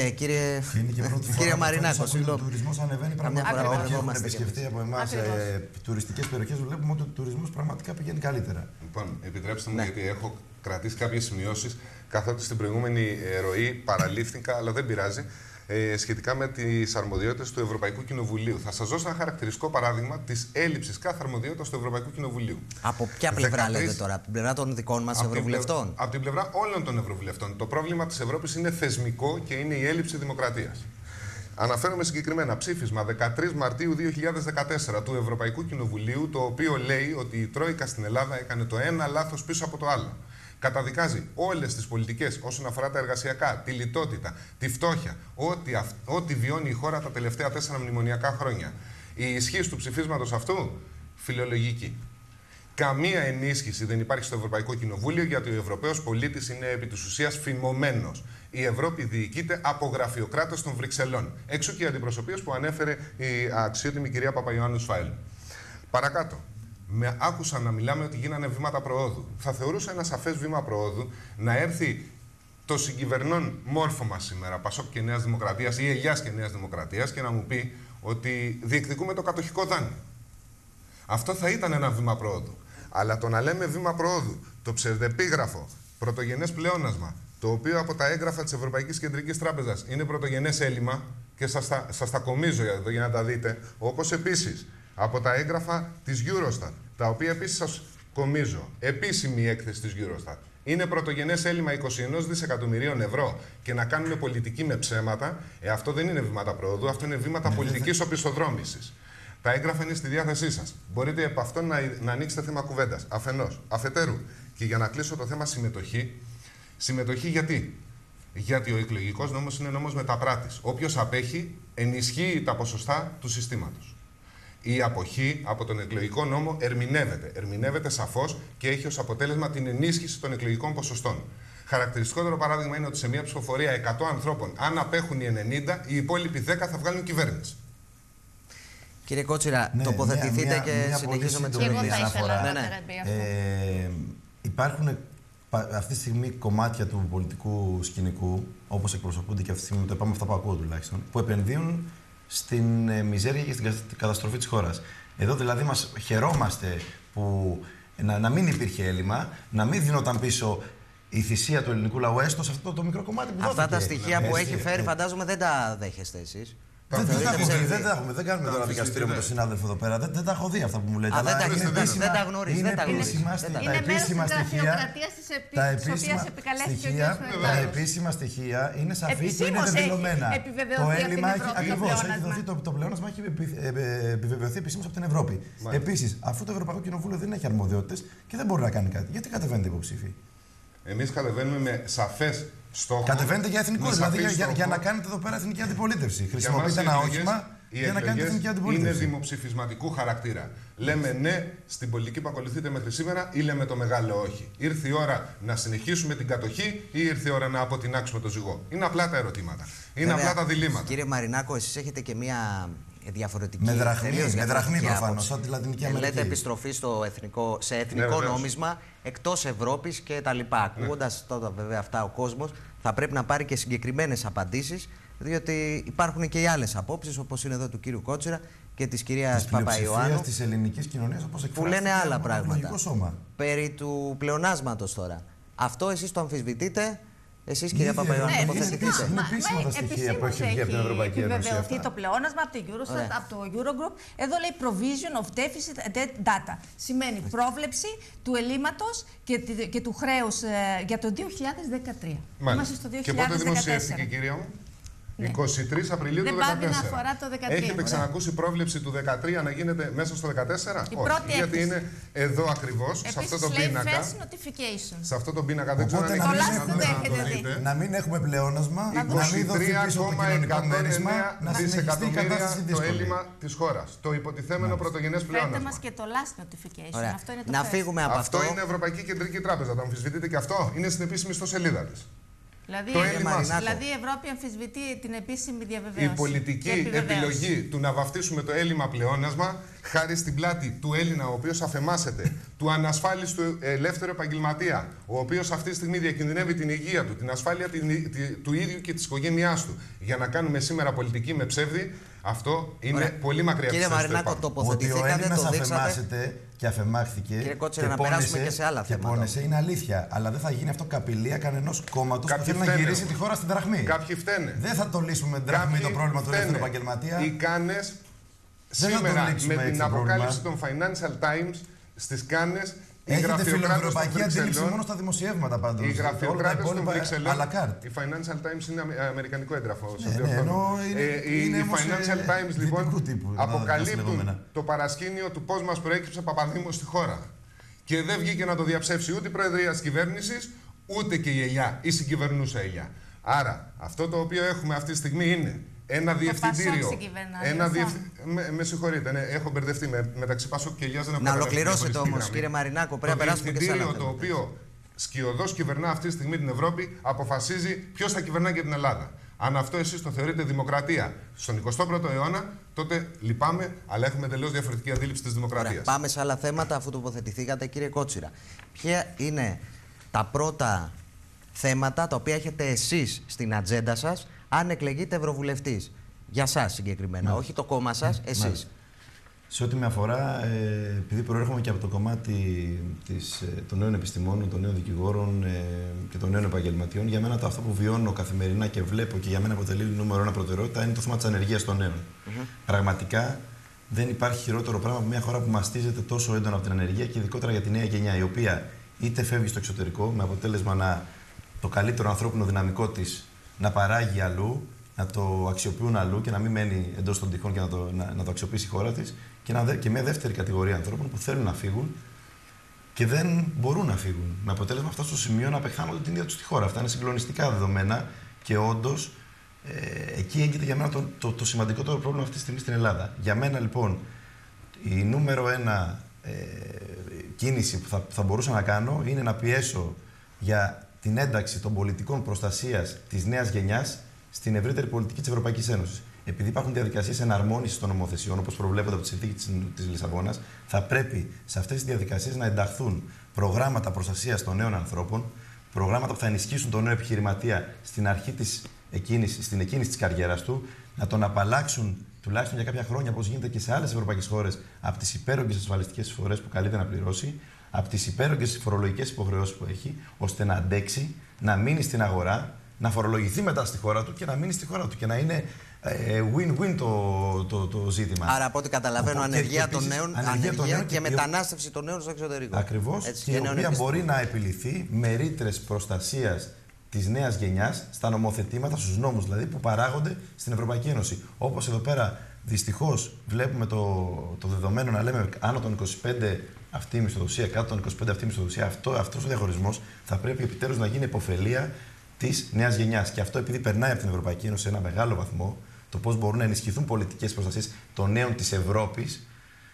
Κύριε Μαρινάκο, συγγνώμη. Ο τουρισμός ανεβαίνει πραγματικά. Όποιοι έχουν επισκεφτεί από εμάς τουριστικές περιοχές, βλέπουμε ότι ο τουρισμός πραγματικά πηγαίνει καλύτερα. Λοιπόν, επιτρέψτε μου, γιατί έχω κρατήσει κάποιες σημειώσεις, καθότι στην προηγούμενη ροή παραλήφθηκα, αλλά δεν πειράζει. Σχετικά με τις αρμοδιότητες του Ευρωπαϊκού Κοινοβουλίου. Θα σας δώσω ένα χαρακτηριστικό παράδειγμα της έλλειψης κάθε αρμοδιότητας του Ευρωπαϊκού Κοινοβουλίου. Από ποια πλευρά λέτε τώρα, από την πλευρά των δικών μας ευρωβουλευτών? Από την πλευρά όλων των ευρωβουλευτών. Το πρόβλημα της Ευρώπης είναι θεσμικό και είναι η έλλειψη δημοκρατίας. Αναφέρομαι συγκεκριμένα ψήφισμα 13 Μαρτίου 2014 του Ευρωπαϊκού Κοινοβουλίου, το οποίο λέει ότι η Τρόικα στην Ελλάδα έκανε το ένα λάθος πίσω από το άλλο. Καταδικάζει όλες τις πολιτικές όσον αφορά τα εργασιακά, τη λιτότητα, τη φτώχεια, ό,τι βιώνει η χώρα τα τελευταία 4 μνημονιακά χρόνια. Η ισχύς του ψηφίσματος αυτού, φιλολογική. Καμία ενίσχυση δεν υπάρχει στο Ευρωπαϊκό Κοινοβούλιο, γιατί ο Ευρωπαίος πολίτης είναι επί της ουσίας φημωμένος. Η Ευρώπη διοικείται από γραφειοκράτες των Βρυξελών. Έξω και οι αντιπροσωπείες που ανέφερε η αξιότιμη κυρία Παπαϊωάννου Σφάιλ. Παρακάτω. Άκουσα να μιλάμε ότι γίνανε βήματα προόδου. Θα θεωρούσα ένα σαφές βήμα προόδου να έρθει το συγκυβερνών μόρφωμα σήμερα, Πασόκ και Νέας Δημοκρατίας ή Ελιάς και Νέας Δημοκρατίας, και να μου πει ότι διεκδικούμε το κατοχικό δάνειο. Αυτό θα ήταν ένα βήμα προόδου. Αλλά το να λέμε βήμα προόδου, το ψευδεπίγραφο, πρωτογενές πλεόνασμα, το οποίο από τα έγγραφα της Ευρωπαϊκής Κεντρικής Τράπεζας είναι πρωτογενές έλλειμμα, και σας τα κομίζω εδώ για να τα δείτε, όπως επίσης από τα έγγραφα της Eurostat, τα οποία επίσης σας κομίζω, επίσημη έκθεση της Eurostat, είναι πρωτογενές έλλειμμα 21 δισεκατομμυρίων ευρώ, και να κάνουμε πολιτική με ψέματα, αυτό δεν είναι βήματα προόδου, αυτό είναι βήματα πολιτικής οπισθοδρόμησης. Τα έγγραφα είναι στη διάθεσή σας. Μπορείτε επ' αυτό να ανοίξετε θέμα κουβέντας. Αφενός. Αφετέρου, και για να κλείσω το θέμα συμμετοχή. Συμμετοχή γιατί? Γιατί ο εκλογικός νόμος είναι νόμος μεταπράτης. Όποιος απέχει, ενισχύει τα ποσοστά του συστήματος. Η αποχή από τον εκλογικό νόμο ερμηνεύεται. Ερμηνεύεται σαφώς και έχει ως αποτέλεσμα την ενίσχυση των εκλογικών ποσοστών. Χαρακτηριστικότερο παράδειγμα είναι ότι σε μια ψηφοφορία 100 ανθρώπων, αν απέχουν οι 90, οι υπόλοιποι 10 θα βγάλουν κυβέρνηση. Κύριε Κότσιρα, τοποθετηθείτε και συνεχίζουμε την αναφορά. Υπάρχουν αυτή τη στιγμή κομμάτια του πολιτικού σκηνικού, όπως εκπροσωπούνται και αυτή τη στιγμή, το είπαμε αυτά που ακούω τουλάχιστον, που επενδύουν στην μιζέρια και στην καταστροφή της χώρας. Εδώ δηλαδή μας χαιρόμαστε που να μην υπήρχε έλλειμμα, να μην δινόταν πίσω η θυσία του ελληνικού λαού, έστω σε αυτό το μικρό κομμάτι που δόθηκε. Αυτά τα στοιχεία που έχει φέρει, φαντάζομαι δεν τα δέχεστε εσείς. Δεν τα έχουμε, δεν κάνουμε τώρα δικαστήριο με τον συνάδελφο εδώ πέρα. Δεν τα έχω δει αυτά που μου λέτε. Δεν τα γνωρίζετε. Είναι επίσημα στοιχεία. Τα επίσημα στοιχεία είναι σαφή και είναι δεδηλωμένα. Το έλλειμμα ακριβώς έχει δοθεί, το πλεόνασμα έχει επιβεβαιωθεί επισήμως από την Ευρώπη. Επίσης, αφού το Ευρωπαϊκό Κοινοβούλιο δεν έχει αρμοδιότητες και δεν μπορεί να κάνει κάτι, γιατί κατεβαίνετε υποψήφοι? Εμείς κατεβαίνουμε με σαφές στόχο. Κατεβαίνετε για εθνικό, δηλαδή για να κάνετε εδώ πέρα εθνική αντιπολίτευση. Χρησιμοποιείτε ένα όχημα για να κάνετε εθνική αντιπολίτευση. Είναι δημοψηφισματικού χαρακτήρα. Λέμε ναι στην πολιτική που ακολουθείτε μέχρι σήμερα ή λέμε το μεγάλο όχι. Ήρθε η ώρα να συνεχίσουμε την κατοχή ή ήρθε η ώρα να αποτινάξουμε το ζυγό? Είναι απλά τα ερωτήματα. Είναι απλά τα διλήμματα. Κύριε Μαρινάκο, εσείς έχετε και μία διαφορετική. Με δραχμή προφανώς, από τη Λατινική Αμερική. Λέτε επιστροφή σε εθνικό νόμισμα εκτός Ευρώπης κτλ. Ακούγοντας τώρα βέβαια αυτά ο κόσμος θα πρέπει να πάρει και συγκεκριμένες απαντήσεις, διότι υπάρχουν και οι άλλες απόψεις, όπως είναι εδώ του κύριου Κότσιρα και της κυρίας Παπαϊωάννου, της ελληνικής κοινωνίας, όπως που λένε άλλα πράγματα. Περί του πλεονάσματος τώρα. Αυτό εσείς το αμφισβητείτε? Εσείς, κυρία Παπαϊωάννου, τοποθετηθείτε? Είναι επίσημα τα στοιχεία που έχει βγει από την Ευρωπαϊκή Ένωση. Έχει επιβεβαιωθεί το πλεόνασμα από την Eurostat, από το Eurogroup. Εδώ λέει provision of deficit data. Σημαίνει πρόβλεψη του ελλείμματος και του χρέους για το 2013. Είμαστε στο 2014. Και πότε δημοσιεύτηκε, κυρία μου? 23 Απριλίου του 2014. Δεν πάει να αφορά το 2013. Έχετε ξανακούσει πρόβλεψη του 2013 να γίνεται μέσα στο 2014? Όχι, γιατί είναι εδώ ακριβώς, σε αυτό το πίνακα. Σε αυτό το πίνακα δεν ξέρω αν έχετε. Να μην έχουμε πλεόνασμα, να μην δοθεί πίσω το κοινωνικό μέρισμα, να συνεχιστεί η κατάσταση το έλλειμμα της χώρας. Το υποτιθέμενο πρωτογενές πλεόνασμα. Φέρτε μας και το last notification. Αυτό είναι το να φύγουμε από αυτό. Αυτό είναι Ευρωπαϊκή Κεντρική Τράπεζα. Το αμφισβητείτε και αυτό? Είναι στην επίσημη ιστοσελίδα της. Δηλαδή η Ευρώπη αμφισβητεί την επίσημη διαβεβαίωση. Η πολιτική επιλογή του να βαφτίσουμε το έλλειμμα πλεόνασμα, χάρη στην πλάτη του Έλληνα, ο οποίος αφεμάσεται, του ανασφάλιστου ελεύθερου επαγγελματία, ο οποίος αυτή τη στιγμή διακινδυνεύει την υγεία του, την ασφάλεια του ίδιου και της οικογένειάς του, για να κάνουμε σήμερα πολιτική με ψεύδι, αυτό είναι πολύ μακριά από την Κύριε Μαρινάκο, τοποθετηθήκατε, το δείξατε. Και αφεμάχθηκε. Κύριε Κότσιρα, να περάσουμε και σε άλλα θέματα. Και πόνεσε, είναι αλήθεια. Αλλά δεν θα γίνει αυτό καπηλεία κανενός κόμματος που θέλει να γυρίσει τη χώρα στην δραχμή. Κάποιοι φταίνε. Δεν θα το λύσουμε με την δραχμή το πρόβλημα του ελεύθερου επαγγελματία. Οι Κάνες σήμερα με την αποκάλυψη των Financial Times στις Κάνες. Έχετε φιλοευρωπαϊκή αντίληψη μόνο στα δημοσιεύματα πάντως. Οι γραφειοκράτες των Βρυξελών. Οι Financial Times είναι αμερικανικό έγγραφο. Οι Financial Times λοιπόν αποκαλύπτουν το παρασκήνιο του πώς μας προέκυψε Παπαδήμος στη χώρα. Και δεν βγήκε να το διαψεύσει ούτε η Προεδρία της Κυβέρνησης, ούτε και η ΕΛΙΑ, η συγκυβερνούσα ΕΛΙΑ. Άρα αυτό το οποίο έχουμε αυτή τη στιγμή είναι ένα διευθυντήριο. Με συγχωρείτε, ναι, έχω μπερδευτεί μεταξύ Πασόκ και Ελιάς. Να ολοκληρώσετε όμως, κύριε Μαρινάκο, πρέπει να περάσουμε και σε άλλα θέματα. Το οποίο σκιωδώς κυβερνά αυτή τη στιγμή την Ευρώπη, αποφασίζει ποιος θα κυβερνά και την Ελλάδα. Αν αυτό εσείς το θεωρείτε δημοκρατία στον 21ο αιώνα, τότε λυπάμαι, αλλά έχουμε τελείως διαφορετική αντίληψη της δημοκρατίας. Ωραία, πάμε σε άλλα θέματα, αφού τοποθετηθήκατε, κύριε Κότσιρα. Ποια είναι τα πρώτα θέματα τα οποία έχετε εσείς στην ατζέντα σας, αν εκλεγείτε ευρωβουλευτής? Για σας συγκεκριμένα, όχι το κόμμα σας, εσείς. Σε ό,τι με αφορά, επειδή προέρχομαι και από το κομμάτι των νέων επιστημόνων, των νέων δικηγόρων και των νέων επαγγελματιών, για μένα αυτό που βιώνω καθημερινά και βλέπω και για μένα αποτελεί νούμερο ένα προτεραιότητα είναι το θέμα της ανεργίας των νέων. Πραγματικά δεν υπάρχει χειρότερο πράγμα από μια χώρα που μαστίζεται τόσο έντονα από την ανεργία και ειδικότερα για τη νέα γενιά, η οποία είτε φεύγει στο εξωτερικό με αποτέλεσμα το καλύτερο ανθρώπινο δυναμικό της να παράγει αλλού, να το αξιοποιούν αλλού και να μην μένει εντός των τυχών και να το αξιοποιήσει η χώρα της. Και μια δεύτερη κατηγορία ανθρώπων που θέλουν να φύγουν και δεν μπορούν να φύγουν. Με αποτέλεσμα αυτό στο σημείο να απεχθάνονται την ίδια τους στη χώρα. Αυτά είναι συγκλονιστικά δεδομένα και όντως εκεί έγκυται για μένα το σημαντικότερο πρόβλημα αυτή τη στιγμή στην Ελλάδα. Για μένα λοιπόν Η νούμερο ένα κίνηση που θα μπορούσα να κάνω είναι να πιέσω για την ένταξη των πολιτικών προστασίας της νέας γενιάς στην ευρύτερη πολιτική της Ευρωπαϊκής Ένωσης. Επειδή υπάρχουν διαδικασίες εναρμόνισης των νομοθεσιών, όπως προβλέπονται από τη συνθήκη της Λισαβόνας, θα πρέπει σε αυτές τις διαδικασίες να ενταχθούν προγράμματα προστασίας των νέων ανθρώπων, προγράμματα που θα ενισχύσουν τον νέο επιχειρηματία στην αρχή στην εκκίνηση της καριέρας του, να τον απαλλάξουν τουλάχιστον για κάποια χρόνια, όπως γίνεται και σε άλλες ευρωπαϊκές χώρες, από τις υπέρογγες ασφαλιστικές εισφορές που καλείται να πληρώσει, από τις υπέρογγες φορολογικές υποχρεώσεις που έχει, ώστε να αντέξει, να μείνει στην αγορά, να φορολογηθεί μετά στη χώρα του και να μείνει στη χώρα του και να είναι win-win το ζήτημα. Άρα, από ό,τι καταλαβαίνω, ανεργία των νέων και μετανάστευση των νέων στο εξωτερικό. Ακριβώς. Και η οποία μπορεί να επιληθεί με ρήτρες προστασίας της νέας γενιάς στα νομοθετήματα, στους νόμους δηλαδή, που παράγονται στην Ευρωπαϊκή Ένωση. Όπως εδώ πέρα, δυστυχώς, βλέπουμε το δεδομένο να λέμε άνω των 25 αυτή η μισθοδοσία, κάτω των 25 αυτή η μισθοδοσία. Αυτός ο διαχωρισμός θα πρέπει επιτέλους να γίνει υποφελία της νέας γενιάς. Και αυτό επειδή περνάει από την Ευρωπαϊκή Ένωση σε ένα μεγάλο βαθμό, το πώς μπορούν να ενισχυθούν πολιτικές προστασίες των νέων της Ευρώπης,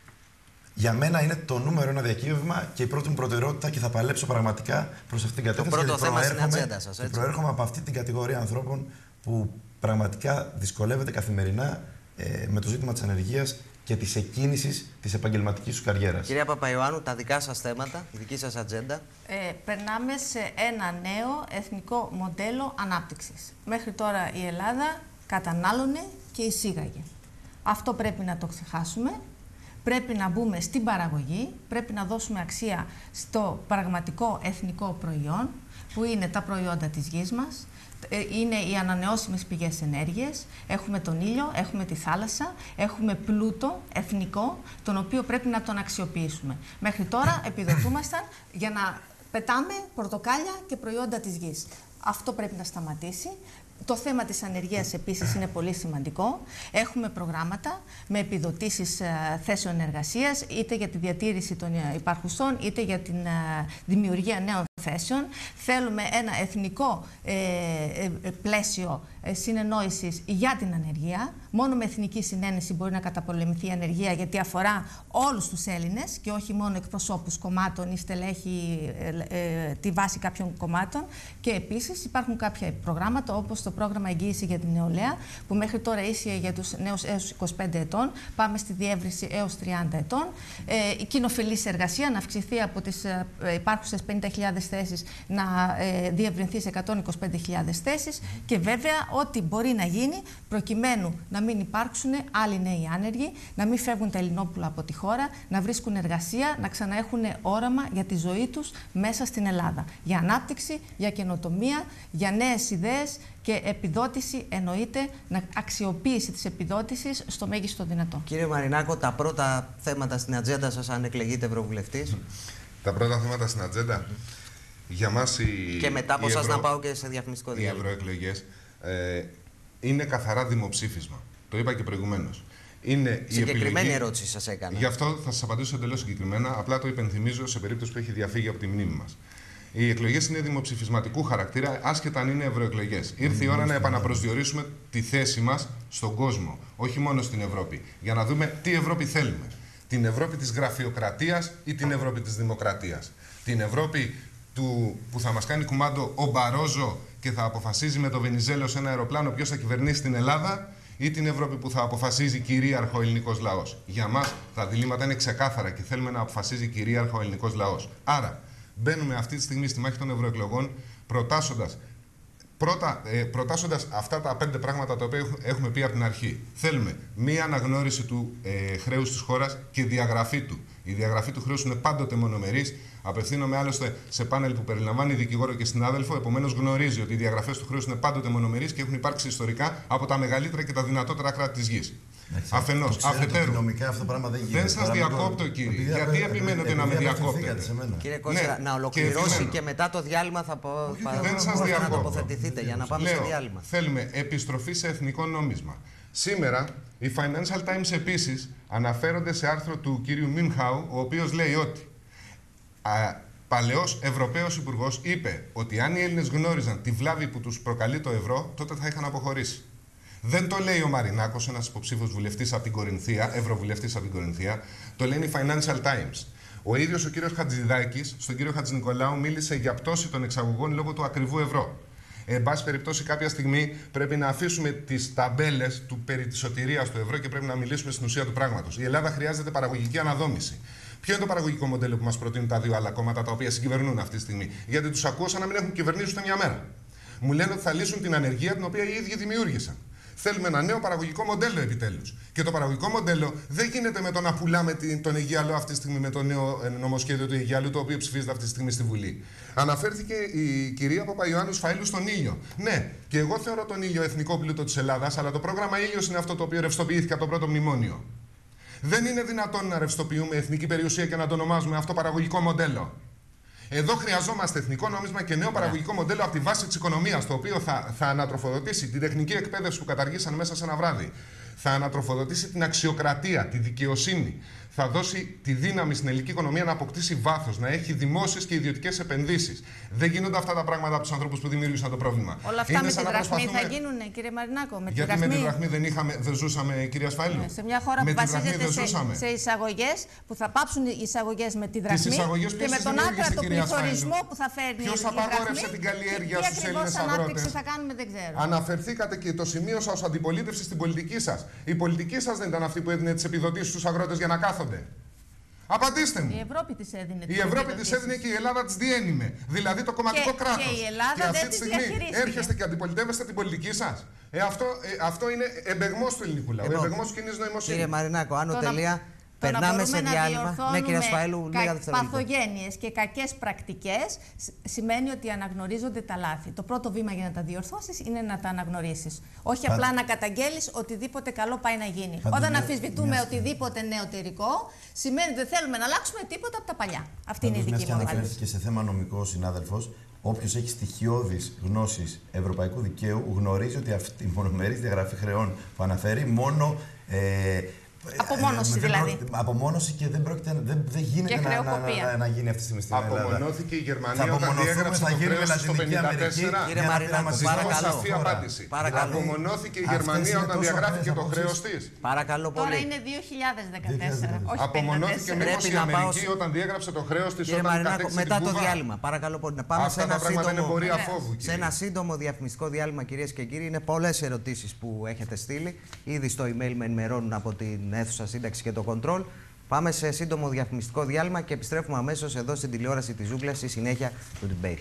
για μένα είναι το νούμερο ένα διακύβευμα και η πρώτη μου προτεραιότητα και θα παλέψω πραγματικά προς αυτήν την κατεύθυνση. Το πρώτο θέμα στην ατζέντα σας, έτσι. Προέρχομαι από αυτή την κατηγορία ανθρώπων που πραγματικά δυσκολεύεται καθημερινά με το ζήτημα της ανεργίας και της εκκίνησης της επαγγελματικής σου καριέρας. Κυρία Παπαϊωάννου, τα δικά σας θέματα, η δική σας ατζέντα. Περνάμε σε ένα νέο εθνικό μοντέλο ανάπτυξης. Μέχρι τώρα η Ελλάδα κατανάλωνε και εισήγαγε. Αυτό πρέπει να το ξεχάσουμε. Πρέπει να μπούμε στην παραγωγή, πρέπει να δώσουμε αξία στο πραγματικό εθνικό προϊόν, που είναι τα προϊόντα της γης μας, είναι οι ανανεώσιμες πηγές ενέργειας, έχουμε τον ήλιο, έχουμε τη θάλασσα, έχουμε πλούτο εθνικό, τον οποίο πρέπει να τον αξιοποιήσουμε. Μέχρι τώρα επιδοτούμασταν για να πετάμε πορτοκάλια και προϊόντα της γης. Αυτό πρέπει να σταματήσει. Το θέμα της ανεργίας επίσης είναι πολύ σημαντικό. Έχουμε προγράμματα με επιδοτήσεις θέσεων εργασίας, είτε για τη διατήρηση των υπαρχουσών, είτε για την δημιουργία νέων θέσεων. Θέλουμε ένα εθνικό πλαίσιο συνεννόησης για την ανεργία. Μόνο με εθνική συνένεση μπορεί να καταπολεμηθεί η ανεργία, γιατί αφορά όλους τους Έλληνες και όχι μόνο εκπροσώπους κομμάτων ή στελέχη τη βάση κάποιων κομμάτων. Και επίσης υπάρχουν κάποια προγράμματα, όπως το πρόγραμμα εγγύηση για την νεολαία, που μέχρι τώρα ίσχυε για τους νέους έως 25 ετών. Πάμε στη διεύρυνση έως 30 ετών. Η κοινοφελής εργασία να αυξηθεί από τις υπάρχουσες 50.000 θέσεις να διευρυνθεί σε 125.000 θέσεις. Και βέβαια ό,τι μπορεί να γίνει προκειμένου να μην υπάρξουν άλλοι νέοι άνεργοι, να μην φεύγουν τα Ελληνόπουλα από τη χώρα, να βρίσκουν εργασία, να ξαναέχουν όραμα για τη ζωή τους μέσα στην Ελλάδα. Για ανάπτυξη, για καινοτομία, για νέες ιδέες και επιδότηση, εννοείται, αξιοποίηση της επιδότησης στο μέγιστο δυνατό. Κύριε Μαρινάκο, τα πρώτα θέματα στην ατζέντα σας, αν εκλεγείτε ευρωβουλευτής. Τα πρώτα θέματα στην ατζέντα. Για μας και μετά από εσάς να πάω και σε διαφημιστικό διάλειμμα. Οι ευρωεκλογές είναι καθαρά δημοψήφισμα. Το είπα και προηγουμένως. Συγκεκριμένη ερώτηση σας έκανα. Γι' αυτό θα σας απαντήσω εντελώς συγκεκριμένα. Απλά το υπενθυμίζω σε περίπτωση που έχει διαφύγει από τη μνήμη μας. Οι εκλογές είναι δημοψηφισματικού χαρακτήρα, άσχετα αν είναι ευρωεκλογές. Ήρθε η ώρα να επαναπροσδιορίσουμε τη θέση μας στον κόσμο, όχι μόνο στην Ευρώπη. Για να δούμε τι Ευρώπη θέλουμε. Την Ευρώπη της γραφειοκρατίας ή την Ευρώπη της δημοκρατίας. Την Ευρώπη που θα μας κάνει κουμάντο ο Μπαρόζο και θα αποφασίζει με το Βενιζέλο σε ένα αεροπλάνο ποιος θα κυβερνήσει την Ελλάδα, ή την Ευρώπη που θα αποφασίζει κυρίαρχο ο ελληνικός λαός. Για μας τα διλήμματα είναι ξεκάθαρα και θέλουμε να αποφασίζει κυρίαρχο ο ελληνικός λαός. Άρα, μπαίνουμε αυτή τη στιγμή στη μάχη των ευρωεκλογών προτάσσοντας αυτά τα 5 πράγματα τα οποία έχουμε πει από την αρχή. Θέλουμε μία αναγνώριση του χρέους της χώρας και διαγραφή του. Η διαγραφή του χρέους είναι πάντοτε μονομερής. Απευθύνομαι άλλωστε σε πάνελ που περιλαμβάνει δικηγόρο και συνάδελφο. Επομένως, γνωρίζει ότι οι διαγραφές του χρέους είναι πάντοτε μονομερείς και έχουν υπάρξει ιστορικά από τα μεγαλύτερα και τα δυνατότερα κράτη της γης. Αφενός, αφετέρου. Δεν σας διακόπτω, κύριε. Γιατί επιμένετε να με διακόπτετε? Κύριε Κότσιρα, να ολοκληρώσει και μετά το διάλειμμα θα τοποθετηθείτε για να πάμε σε διάλειμμα. Θέλουμε επιστροφή σε εθνικό νόμισμα. Σήμερα, οι Financial Times επίσης αναφέρονται σε άρθρο του κύριου Μινχάου, ο οποίος λέει ότι παλαιός Ευρωπαίος Υπουργός είπε ότι αν οι Έλληνες γνώριζαν τη βλάβη που τους προκαλεί το ευρώ, τότε θα είχαν αποχωρήσει. Δεν το λέει ο Μαρινάκος, ένας υποψήφιος βουλευτής από την Κορινθία, ευρωβουλευτής από την Κορινθία, το λένε οι Financial Times. Ο ίδιος ο κύριος Χατζηδάκης, στον κύριο Χατζηνικολάου, μίλησε για πτώση των εξαγωγών λόγω του ακριβού ευρώ. Εν πάση περιπτώσει, κάποια στιγμή πρέπει να αφήσουμε τις ταμπέλες περί της σωτηρίας του ευρώ και πρέπει να μιλήσουμε στην ουσία του πράγματος. Η Ελλάδα χρειάζεται παραγωγική αναδόμηση. Ποιο είναι το παραγωγικό μοντέλο που μας προτείνουν τα δύο άλλα κόμματα τα οποία συγκυβερνούν αυτή τη στιγμή? Γιατί τους ακούω σαν να μην έχουν κυβερνήσει ούτε μια μέρα. Μου λένε ότι θα λύσουν την ανεργία την οποία οι ίδιοι δημιούργησαν. Θέλουμε ένα νέο παραγωγικό μοντέλο επιτέλους. Και το παραγωγικό μοντέλο δεν γίνεται με το να πουλάμε τον Αιγιαλό αυτή τη στιγμή με το νέο νομοσχέδιο του Αιγιαλού, το οποίο ψηφίζεται αυτή τη στιγμή στη Βουλή. Αναφέρθηκε η κυρία Παπαϊωάννου Σφαΐλου στον ήλιο. Ναι, και εγώ θεωρώ τον ήλιο εθνικό πλούτο της Ελλάδας, αλλά το πρόγραμμα Ήλιος είναι αυτό το οποίο ρευστοποιήθηκε από το πρώτο μνημόνιο. Δεν είναι δυνατόν να ρευστοποιούμε εθνική περιουσία και να το ονομάζουμε αυτό παραγωγικό μοντέλο. Εδώ χρειαζόμαστε εθνικό νόμισμα και νέο παραγωγικό μοντέλο από τη βάση της οικονομίας, το οποίο θα ανατροφοδοτήσει την τεχνική εκπαίδευση που καταργήσαν μέσα σε ένα βράδυ. Θα ανατροφοδοτήσει την αξιοκρατία, τη δικαιοσύνη. Θα δώσει τη δύναμη στην ελληνική οικονομία να αποκτήσει βάθος, να έχει δημόσιες και ιδιωτικές επενδύσεις. Δεν γίνονται αυτά τα πράγματα από τους ανθρώπους που δημιούργησαν το πρόβλημα. Όλα αυτά με τη δραχμή θα γίνουν, κύριε Μαρινάκο? Γιατί με τη δραχμή δεν ζούσαμε, κυρία Σφαΐλου? Σε μια χώρα που βασίζεται σε εισαγωγές, που θα πάψουν οι εισαγωγές με τη δραχμή και με τον άκρατο πληθωρισμό που θα φέρνει. Ποιος απαγόρευσε την καλλιέργεια στους Έλληνες αγρότες? Θα κάνουμε, δεν ξέρω. Αναφερθήκατε και το σημείωσα ως αντιπολίτευση στην πολιτική σας. Η πολιτική σας δεν ήταν αυτή που έδινε τις επιδοτήσεις στους αγρότες για να κάθονται? Απαντήστε μου. Η Ευρώπη τις έδινε. Η Ευρώπη τις έδινε και η Ελλάδα τις διένυμε. Δηλαδή το κομματικό κράτος. Και η Ελλάδα και αυτή δεν τη στιγμή έρχεστε και αντιπολιτεύεστε την πολιτική σας. Αυτό είναι εμπεγμός του ελληνικού λαού. Εμπεγμός της κοινής νοημοσύνης. Κύριε Μαρινάκο, άνω τελεία. Περνάμε σε διάλειμμα. Ναι, κυρία Σφαΐλου, λίγα δευτερόλεπτα. Παθογένειες και κακές πρακτικές σημαίνει ότι αναγνωρίζονται τα λάθη. Το πρώτο βήμα για να τα διορθώσεις είναι να τα αναγνωρίσεις. Όχι απλά να καταγγέλεις οτιδήποτε καλό πάει να γίνει. Όταν αμφισβητούμε οτιδήποτε νεωτερικό, σημαίνει ότι δεν θέλουμε να αλλάξουμε τίποτα από τα παλιά. Αυτή είναι η δική μου ανάλυση. Και σε θέμα νομικό, συνάδελφος, όποιος έχει στοιχειώδεις γνώσεις ευρωπαϊκού δικαίου γνωρίζει ότι αυτή η μονομερής διαγραφή χρεών που αναφέρει μόνο. Απομόνωση δηλαδή. Απομόνωση και δεν γίνεται να γίνει αυτή τη στιγμή στην Ελλάδα. Απομονώθηκε η Γερμανία όταν διέγραψε το χρέος στο 1954. Κύριε Μαρινάκο, σαφή απάντηση. Απομονώθηκε η Γερμανία όταν διαγράφηκε το χρέος της. Παρακαλώ πολύ. Τώρα είναι 2014. Απομονώθηκε μήπως η Αμερική όταν διέγραψε το χρέος της όταν κατέκτησε την Κούβα? Μετά το διάλειμμα. Παρακαλώ πολύ. Να πάμε σε ένα σύντομο διαφημιστικό διάλειμμα, κυρίες και κύριοι. Είναι πολλές ερωτήσεις που έχετε στείλει. Ήδη στο email με ενημερώνουν από την αίθουσα σύνταξη και το control. Πάμε σε σύντομο διαφημιστικό διάλειμμα και επιστρέφουμε αμέσως εδώ στην τηλεόραση της Ζούγκλας στη συνέχεια του debate.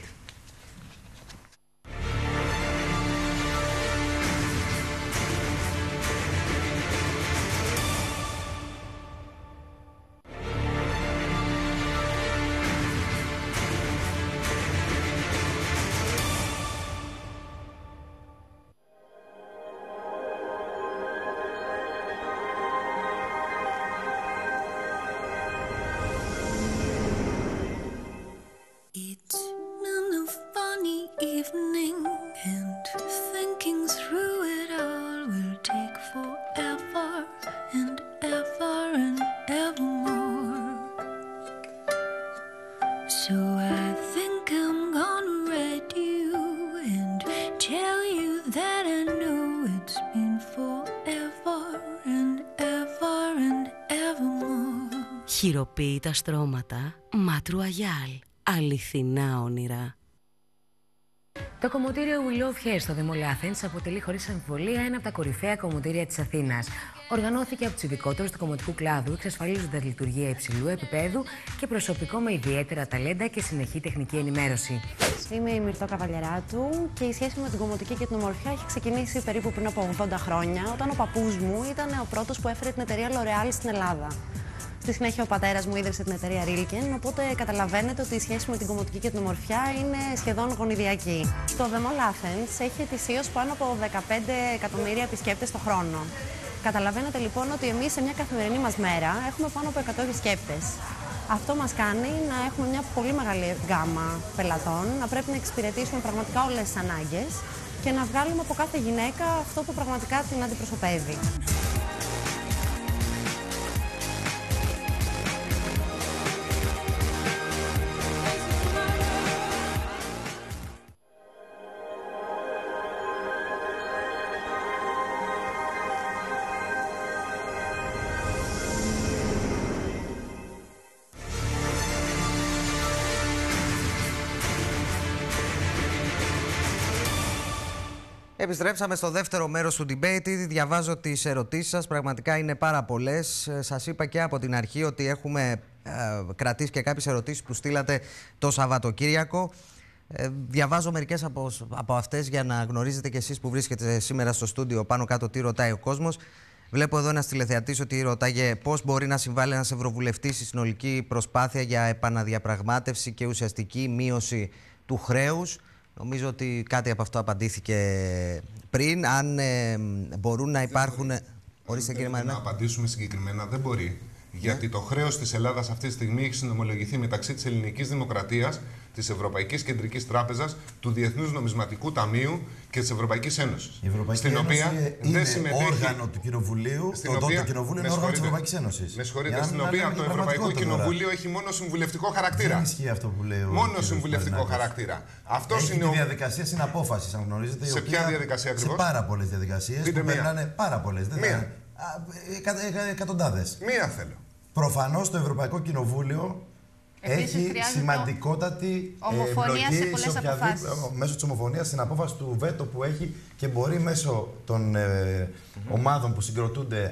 Χειροποίητα στρώματα, Μάτρου Αγιάλ. Αληθινά όνειρα. Το κομμωτήριο We Love Hair στο Δήμο Athens αποτελεί χωρίς αμφιβολία ένα από τα κορυφαία κομμωτήρια της Αθήνας. Οργανώθηκε από τους ειδικότερους του κομμωτικού κλάδου, εξασφαλίζοντας λειτουργία υψηλού επίπεδου και προσωπικό με ιδιαίτερα ταλέντα και συνεχή τεχνική ενημέρωση. Είμαι η Μυρτώ Καβαλιαράτου και η σχέση μου με την κομμωτική και την ομορφιά έχει ξεκινήσει περίπου πριν από 80 χρόνια, όταν ο παππούς μου ήταν ο πρώτος που έφερε την εταιρεία L'Oréal στην Ελλάδα. Στη συνέχεια, ο πατέρας μου ίδρυσε την εταιρεία Rilken, οπότε καταλαβαίνετε ότι η σχέση με την κομμωτική και την ομορφιά είναι σχεδόν γονιδιακή. Το The Mall Athens έχει ετησίως πάνω από 15 εκατομμύρια επισκέπτες το χρόνο. Καταλαβαίνετε λοιπόν ότι εμείς σε μια καθημερινή μας μέρα έχουμε πάνω από 100 επισκέπτες. Αυτό μας κάνει να έχουμε μια πολύ μεγάλη γκάμα πελατών, να πρέπει να εξυπηρετήσουμε πραγματικά όλες τις ανάγκες και να βγάλουμε από κάθε γυναίκα αυτό που πραγματικά την αντιπροσωπεύει. Επιστρέψαμε στο δεύτερο μέρος του debate. Ήδη διαβάζω τις ερωτήσεις σας. Πραγματικά είναι πάρα πολλές. Σας είπα και από την αρχή ότι έχουμε κρατήσει και κάποιες ερωτήσεις που στείλατε το Σαββατοκύριακο. Διαβάζω μερικές από αυτές για να γνωρίζετε κι εσείς που βρίσκετε σήμερα στο στούντιο πάνω κάτω τι ρωτάει ο κόσμος. Βλέπω εδώ ένας τηλεθεατής ότι ρωτάγε πώς μπορεί να συμβάλλει ένας ευρωβουλευτής στη συνολική προσπάθεια για επαναδιαπραγμάτευση και ουσιαστική μείωση του χρέους. Νομίζω ότι κάτι από αυτό απαντήθηκε πριν. Αν μπορούν να υπάρχουν... Ορίστε, κύριε Μαρινάκη. Να απαντήσουμε συγκεκριμένα, δεν μπορεί. Γιατί το χρέος της Ελλάδας αυτή τη στιγμή έχει συνομολογηθεί μεταξύ της Ελληνικής Δημοκρατίας, της Ευρωπαϊκής Κεντρικής Τράπεζας, του Διεθνούς Νομισματικού Ταμείου και της Ευρωπαϊκής Ένωσης. Η Ευρωπαϊκή Ένωση είναι όργανο του Κοινοβουλίου. Το Κοινοβούλιο είναι όργανο της Ευρωπαϊκής Ένωσης. Με συγχωρείτε, στην οποία το Ευρωπαϊκό Κοινοβούλιο έχει μόνο συμβουλευτικό χαρακτήρα. Δεν ισχύει αυτό που λέει ο μόνο συμβουλευτικό χαρακτήρα. Αυτός είναι η διαδικασία συναπόφασης, αν γνωρίζετε. Σε ποια διαδικασία ακριβώς? Σε πάρα πολλές διαδικασίες που περνάνε πάρα πολλές. Εκατοντάδες. Μία θέλω. Προφανώς το Ευρωπαϊκό Κοινοβούλιο έχει σημαντικότατη εμπλοκή μέσω της ομοφωνίας στην απόφαση του βέτο που έχει και μπορεί μέσω των ομάδων που συγκροτούνται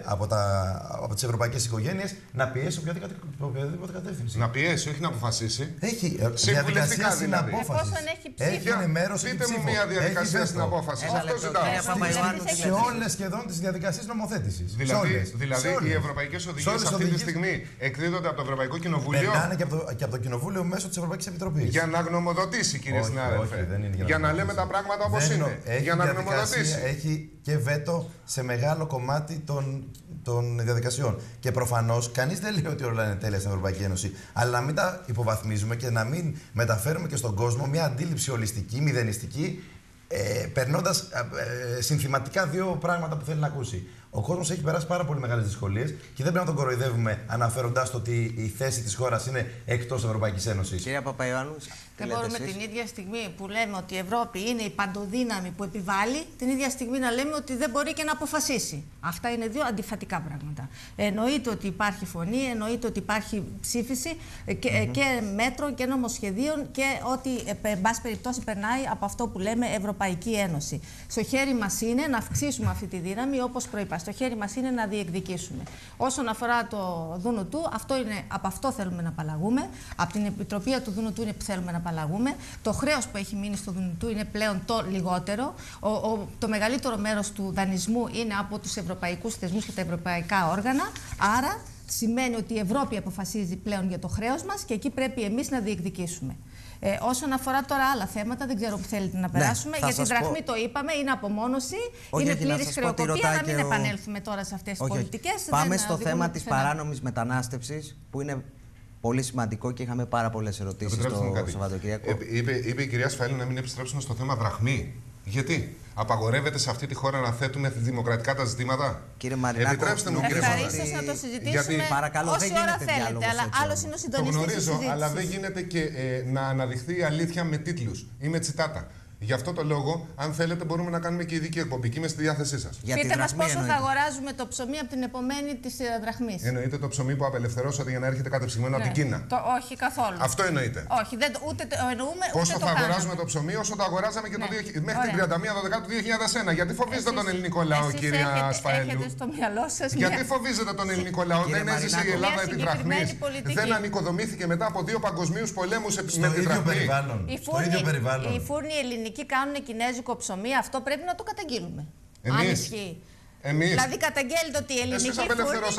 από τις ευρωπαϊκές οικογένειες να πιέσει οποιαδήποτε κατεύθυνση. Να πιέσει, όχι να αποφασίσει. Έχει διαδικασία στην δηλαδή. απόφαση. Έχει ενημέρωση. Πείτε μου μια διαδικασία στην απόφαση. Αυτό ζητάω. Σε όλες σχεδόν τις διαδικασίες νομοθέτησης. Δηλαδή οι ευρωπαϊκές οδηγίες αυτή τη στιγμή εκδίδονται από το Ευρωπαϊκό Κοινοβούλιο. Περνάνε και από το Κοινοβούλιο μέσω της Ευρωπαϊκής Επιτροπής. Για να γνωμοδοτήσει, κύριε συνάδελφε. Για να λέμε τα πράγματα όπως είναι. Για να γνωμοδοτήσει. Έχει και βέτο σε μεγάλο κομμάτι των διαδικασιών. Και προφανώς κανείς δεν λέει ότι όλα είναι τέλεια στην Ευρωπαϊκή Ένωση. Αλλά να μην τα υποβαθμίζουμε και να μην μεταφέρουμε και στον κόσμο μια αντίληψη ολιστική, μηδενιστική, περνώντας συνθηματικά δύο πράγματα που θέλει να ακούσει. Ο κόσμος έχει περάσει πάρα πολύ μεγάλες δυσκολίες και δεν πρέπει να τον κοροϊδεύουμε αναφέροντάς το ότι η θέση της χώρας είναι εκτός Ευρωπαϊκής Ένωσης. Κυρία Παπαϊωάννου, δεν μπορούμε την ίδια στιγμή που λέμε ότι η Ευρώπη είναι η παντοδύναμη που επιβάλλει, την ίδια στιγμή να λέμε ότι δεν μπορεί και να αποφασίσει. Αυτά είναι δύο αντιφατικά πράγματα. Εννοείται ότι υπάρχει φωνή, εννοείται ότι υπάρχει ψήφιση και μέτρων και νομοσχεδίων και ότι, εν πάση περιπτώσει, περνάει από αυτό που λέμε Ευρωπαϊκή Ένωση. Στο χέρι μας είναι να αυξήσουμε αυτή τη δύναμη, όπως προείπα. Στο χέρι μας είναι να διεκδικήσουμε. Όσον αφορά το Δουνουτού, από αυτό θέλουμε να απαλλαγούμε. Από την επιτροπή του Δουνουτού είναι που θέλουμε να απαλλαγούμε. Το χρέος που έχει μείνει στο Δουνουτού είναι πλέον το λιγότερο. Το μεγαλύτερο μέρος του δανεισμού είναι από τους ευρωπαϊκούς θεσμούς και τα ευρωπαϊκά όργανα. Άρα σημαίνει ότι η Ευρώπη αποφασίζει πλέον για το χρέος μας και εκεί πρέπει εμείς να διεκδικήσουμε. Όσον αφορά τώρα άλλα θέματα, δεν ξέρω που θέλετε να περάσουμε. Για την δραχμή το είπαμε, είναι απομόνωση, είναι πλήρης χρεοκοπία. Να μην επανέλθουμε τώρα σε αυτές τις πολιτικές. Πάμε στο θέμα της παράνομης μετανάστευσης, που είναι πολύ σημαντικό και είχαμε πάρα πολλές ερωτήσεις το Σαββατοκύριακο. Είπε η κυρία Σφαήλ να μην επιστρέψουμε στο θέμα δραχμή. Γιατί? Απαγορεύεται σε αυτή τη χώρα να θέτουμε δημοκρατικά τα ζητήματα? Κύριε Μαρινάκο, επιτρέψτε μου, κύριε Μαρινάκο, να το συζητήσουμε. Γιατί, παρακαλώ, όση ώρα θέλετε, αλλά άλλος είναι ο συντονιστής της συζήτησης. Το γνωρίζω, αλλά δεν γίνεται και να αναδειχθεί η αλήθεια με τίτλους ή με τσιτάτα. Γι' αυτό το λόγο, αν θέλετε, μπορούμε να κάνουμε και ειδική εκπομπή και είμαι στη διάθεσή σας. Πείτε μας πόσο θα αγοράζουμε το ψωμί από την επομένη της δραχμής. Εννοείται το ψωμί που απελευθερώσατε για να έρχεται κατεψυγμένο από την Κίνα? Όχι καθόλου. Αυτό εννοείται. Όχι, ούτε το εννοούμε. Πόσο ούτε θα το αγοράζουμε το ψωμί όσο το αγοράζαμε και μέχρι την 31 του 2001. Γιατί φοβίζετε τον ελληνικό λαό, κυρία Σφαήλ? Γιατί φοβίζετε τον ελληνικό λαό? Δεν έζησε η Ελλάδα επί δραχμής? Δεν ανοικοδομήθηκε μετά από δύο παγκοσμίους πολέμους με τη δραχμή? Οι φούρνοι ελληνικοί κάνουν κινέζικο ψωμί, αυτό πρέπει να το καταγγείλουμε. Αν ισχύει. Δηλαδή καταγγέλλετε ότι οι ελληνικοί φούρνοι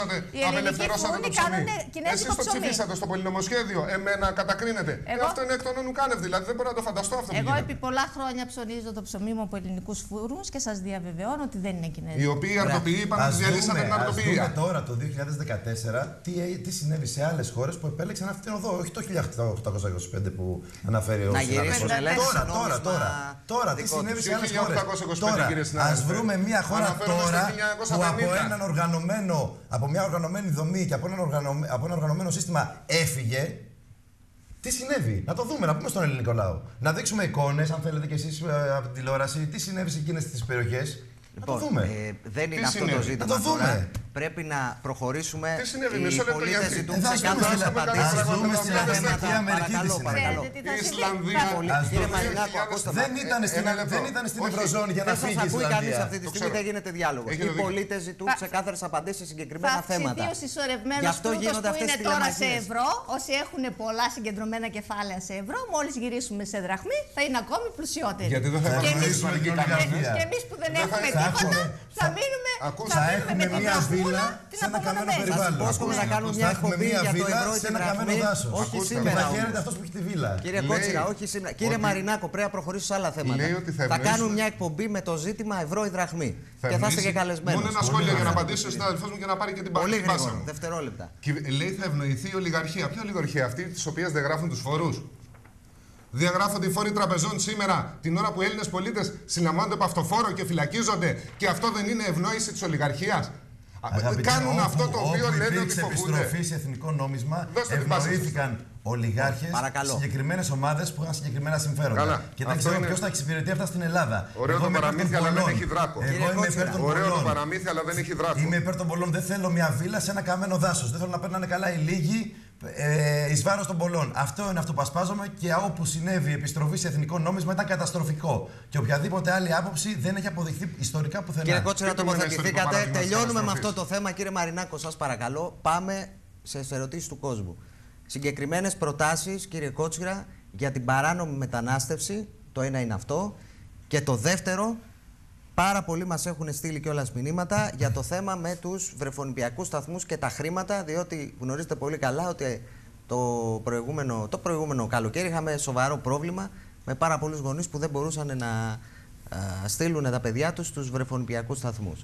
κάνουν κινέζικο Εσείς το ψηφίσατε στο πολυνομοσχέδιο, εμένα κατακρίνετε. Αυτό είναι εκ των ουκάνευ, δηλαδή δεν μπορώ να το φανταστώ αυτό. Εγώ επί πολλά χρόνια ψωνίζω το ψωμί μου από ελληνικούς φούρνους και σας διαβεβαιώνω ότι δεν είναι κινέζικο. Οι οποίοι αρτοποιοί είπαν ότι διαλύσατε την αρτοποιία. Ας δούμε τώρα το 2014 τι συνέβη σε άλλες χώρες που επέλεξαν αυτή την οδό, όχι το 1825 που αναφέρει ο συνάδελφος. Τώρα τι συνέβη σε άλλες χώρες. Ας βρούμε μια χώρα τώρα που από μια οργανωμένη δομή και από ένα οργανωμένο σύστημα έφυγε. Τι συνέβη, να το δούμε, να πούμε στον ελληνικό λαό. Να δείξουμε εικόνες, αν θέλετε κι εσείς από την τηλεόραση, τι συνέβη σε εκείνες τις περιοχές. Λοιπόν, να το δούμε. Δεν είναι αυτό το ζήτημα. Να το δούμε. πρέπει να προχωρήσουμε. Τι συνέβη, οι πολίτες ζητούν ξεκάθαρες απαντήσεις. Ας δούμε στην Λατινική Αμερική τι συνέβη. Η Ισλανδία. Δεν ήταν στην Ευρωζώνη για να φύγει η Ισλανδία. Δεν σας ακούει κανείς αυτή τη Το στιγμή, ξέρω. δεν γίνεται διάλογος. Οι πολίτες ζητούν ξεκάθαρες απαντήσεις σε συγκεκριμένα θέματα. Θα αυξηθεί ο συσσωρευμένος πλούτος που είναι τώρα σε ευρώ. Όσοι έχουν πολλά συγκεντρωμένα κεφάλαια σε ευρώ, μόλις γυρίσουμε σε δραχμή, θα είναι ακόμη πλουσιότεροι. Γιατί δεν θα γνωρίζουμε και και εμείς που δεν έχουμε τίποτα, θα μείνουμε με μια βίλα σε ένα καμένο περιβάλλον. Πώς να κάνουμε μια εκπομπή για το ευρώ σε ένα καμένο δάσος. Όχι σήμερα. Θα χαίρεται αυτός που έχει τη βίλα. Κύριε Κότσιρα, όχι σήμερα. Κύριε Μαρινάκο, πρέπει να προχωρήσω σε άλλα θέματα. Θα κάνουμε μια εκπομπή με το ζήτημα ευρώ ή δραχμή. Και θα είστε και καλεσμένος. Μόνο ένα σχόλιο για να απαντήσω στον συνάδελφό μου και να πάρει και την Πολύ πάσα γρήγορα, μου. δευτερόλεπτα. Λέει θα ευνοηθεί η ολιγαρχία. Ποια ολιγαρχία, αυτή τη οποία δεν γράφουν τους φόρους? Διαγράφονται οι φόροι τραπεζών σήμερα, την ώρα που οι Έλληνες πολίτες συλλαμβάνονται από αυτοφόρο και φυλακίζονται, και αυτό δεν είναι ευνόηση της ολιγαρχίας? Κάνουν αυτό το οποίο λένε ότι υπήρξε φοβούνται. επιστροφή σε εθνικό νόμισμα, ευνοήθηκαν ολιγάρχες, συγκεκριμένες ομάδες που είχαν συγκεκριμένα συμφέροντα. Καλά. Και δεν ξέρω ποιος θα εξυπηρετεί αυτά στην Ελλάδα. Ωραίο το παραμύθι, αλλά δεν έχει δράκο. Εγώ είμαι υπέρ των Ωραίο το πολλών. παραμύθι, αλλά δεν έχει δράκο. Είμαι υπέρ των πολλών. Δεν θέλω μια βίλα σε ένα καμένο δάσος. Δεν θέλω να περνάνε καλά οι λίγοι εις βάρος των πολλών. Αυτό είναι αυτό που ασπάζομαι, και όπου συνέβη η επιστροφή σε εθνικό νόμισμα ήταν καταστροφικό. Και οποιαδήποτε άλλη άποψη δεν έχει αποδειχθεί ιστορικά πουθενά. Κύριε Κότσιρα, τοποθετηθήκατε. Τελειώνουμε με αυτό το θέμα. Κύριε Μαρινάκο, σας παρακαλώ, πάμε σε ερωτήσεις του κόσμου. Συγκεκριμένες προτάσεις, κύριε Κότσιρα, για την παράνομη μετανάστευση. Το ένα είναι αυτό. Και το δεύτερο, πάρα πολλοί μας έχουν στείλει κιόλας μηνύματα για το θέμα με τους βρεφονιπιακούς σταθμούς και τα χρήματα, διότι γνωρίζετε πολύ καλά ότι το προηγούμενο καλοκαίρι είχαμε σοβαρό πρόβλημα με πάρα πολλούς γονείς που δεν μπορούσαν να στείλουν τα παιδιά τους στους βρεφονιπιακούς σταθμούς.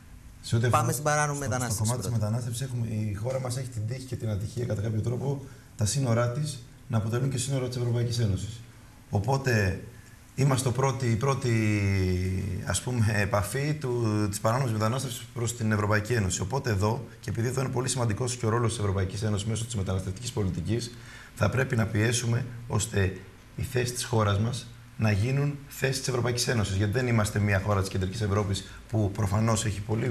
Πάμε στην παράνομη μετανάστευση. Στο κομμάτι της μετανάστευσης, η χώρα μας έχει την τύχη και την ατυχία κατά κάποιο τρόπο τα σύνορά της να αποτελούν και σύνορα της Ευρωπαϊκής Ένωσης. Οπότε είμαστε η πρώτη ας πούμε, επαφή της παράνομης μετανάστευσης προς την Ευρωπαϊκή Ένωση. Οπότε εδώ, και επειδή εδώ είναι πολύ σημαντικός και ο ρόλος της Ευρωπαϊκής Ένωσης μέσω της μεταναστευτικής πολιτικής, θα πρέπει να πιέσουμε ώστε οι θέσεις της χώρας μας να γίνουν θέσεις της Ευρωπαϊκής Ένωσης. Γιατί δεν είμαστε μια χώρα της Κεντρικής Ευρώπης που προφανώς έχει πολύ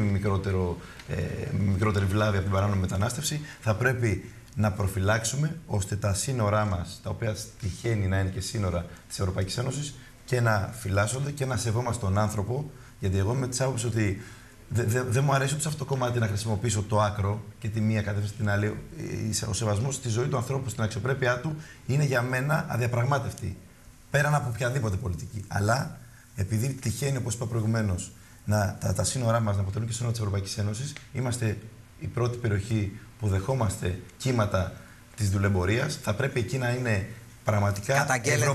μικρότερη βλάβη από την παράνομη μετανάστευση. Θα πρέπει να προφυλάξουμε ώστε τα σύνορά μας, τα οποία τυχαίνει να είναι και σύνορα της Ευρωπαϊκής Ένωσης, και να φυλάσσονται και να σεβόμαστε τον άνθρωπο. Γιατί εγώ είμαι της άποψης ότι δεν μου αρέσει ούτε σε αυτό το κομμάτι να χρησιμοποιήσω το άκρο και τη μία κατεύθυνση την άλλη. Ο σεβασμός στη ζωή του ανθρώπου, στην αξιοπρέπειά του, είναι για μένα αδιαπραγμάτευτη. Πέραν από οποιαδήποτε πολιτική. Αλλά επειδή τυχαίνει, όπως είπα προηγουμένως, τα σύνορά μας να αποτελούν και σύνορα της Ευρωπαϊκής Ένωσης, είμαστε η πρώτη περιοχή που δεχόμαστε κύματα της δουλεμπορίας. Θα πρέπει εκεί να είναι πραγματικά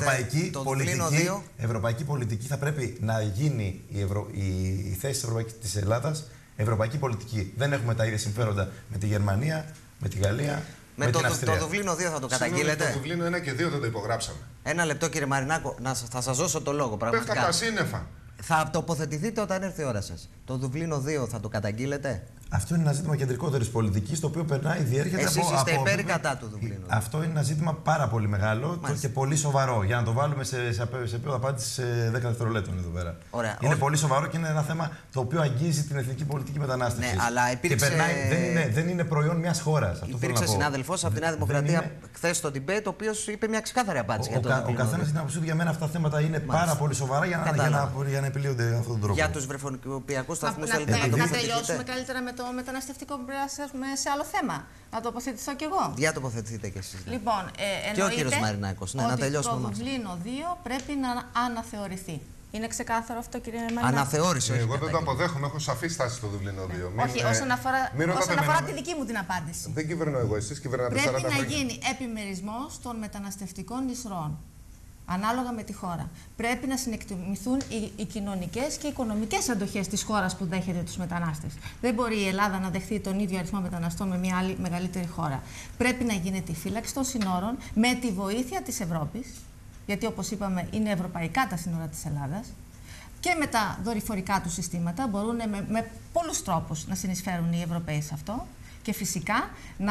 ευρωπαϊκή πολιτική. Θα πρέπει να γίνει η θέση της Ελλάδας ευρωπαϊκή πολιτική. Δεν έχουμε τα ίδια συμφέροντα με τη Γερμανία, με τη Γαλλία. Με το Δουβλίνο 2 θα το καταγγείλετε? Το Δουβλίνο 1 και 2 δεν το υπογράψαμε. Ένα λεπτό, κύριε Μαρινάκο, θα σας δώσω το λόγο. Πραγματικά. Πέφτα τα σύννεφα. Θα τοποθετηθείτε όταν έρθει η ώρα σας. Το Δουβλίνο 2 θα το καταγγείλετε? Αυτό είναι ένα ζήτημα κεντρικότερης πολιτικής, το οποίο περνάει, διέρχεται από. Εσείς είστε υπέρ ή κατά του Δουβλίνου? Αυτό είναι ένα ζήτημα πάρα πολύ μεγάλο και πολύ σοβαρό. Για να το βάλουμε σε επίπεδο απάντηση σε 10 δευτερολέπτων εδώ πέρα. Ωραία. Είναι πολύ σοβαρό και είναι ένα θέμα το οποίο αγγίζει την εθνική πολιτική μετανάστευση. Ναι, αλλά υπήρξε. Και περνάει, δεν είναι προϊόν μιας χώρας. Υπήρξε συνάδελφος από τη Νέα Δημοκρατία χθες στο debate, ο οποίος είπε μια ξεκάθαρη απάντηση για το Δουβλίνο. Ο καθένας την άποψή του, για μένα αυτά τα θέματα είναι πάρα πολύ σοβαρά για να επιλύονται αυτόν τον τρόπο. Για τους βρεφονιπιακούς σταθμούς να τελειώσουμε καλύτερα με το μεταναστευτικό που πρέπει να σε άλλο θέμα. Να τοποθετηθώ κι εγώ. Για τοποθετηθείτε κι εσείς. Λοιπόν, και ο κύριος Μαρινάκος. Ναι, να τελειώσουμε. Το Δουβλίνο 2 πρέπει να αναθεωρηθεί. Είναι ξεκάθαρο αυτό, κύριε Μαρινάκο? Αναθεώρηση. Εγώ δεν το αποδέχομαι. Έχω σαφή στάση στο Δουβλίνο 2. Όχι, όσον αφορά τη δική μου την απάντηση. Δεν κυβερνώ εγώ, εσείς κυβερνάτε 40 χρόνια. Πρέπει να γίνει επιμερισμός των μεταναστευτικών εισρώων. Ανάλογα με τη χώρα. Πρέπει να συνεκτιμηθούν οι κοινωνικές και οικονομικές αντοχές της χώρας που δέχεται τους μετανάστες. Δεν μπορεί η Ελλάδα να δεχθεί τον ίδιο αριθμό μεταναστών με μια άλλη μεγαλύτερη χώρα. Πρέπει να γίνεται η φύλαξη των συνόρων με τη βοήθεια της Ευρώπης, γιατί όπως είπαμε είναι ευρωπαϊκά τα σύνορα της Ελλάδας, και με τα δορυφορικά του συστήματα μπορούν με πολλούς τρόπους να συνεισφέρουν οι Ευρωπαίοι σε αυτό. Και φυσικά να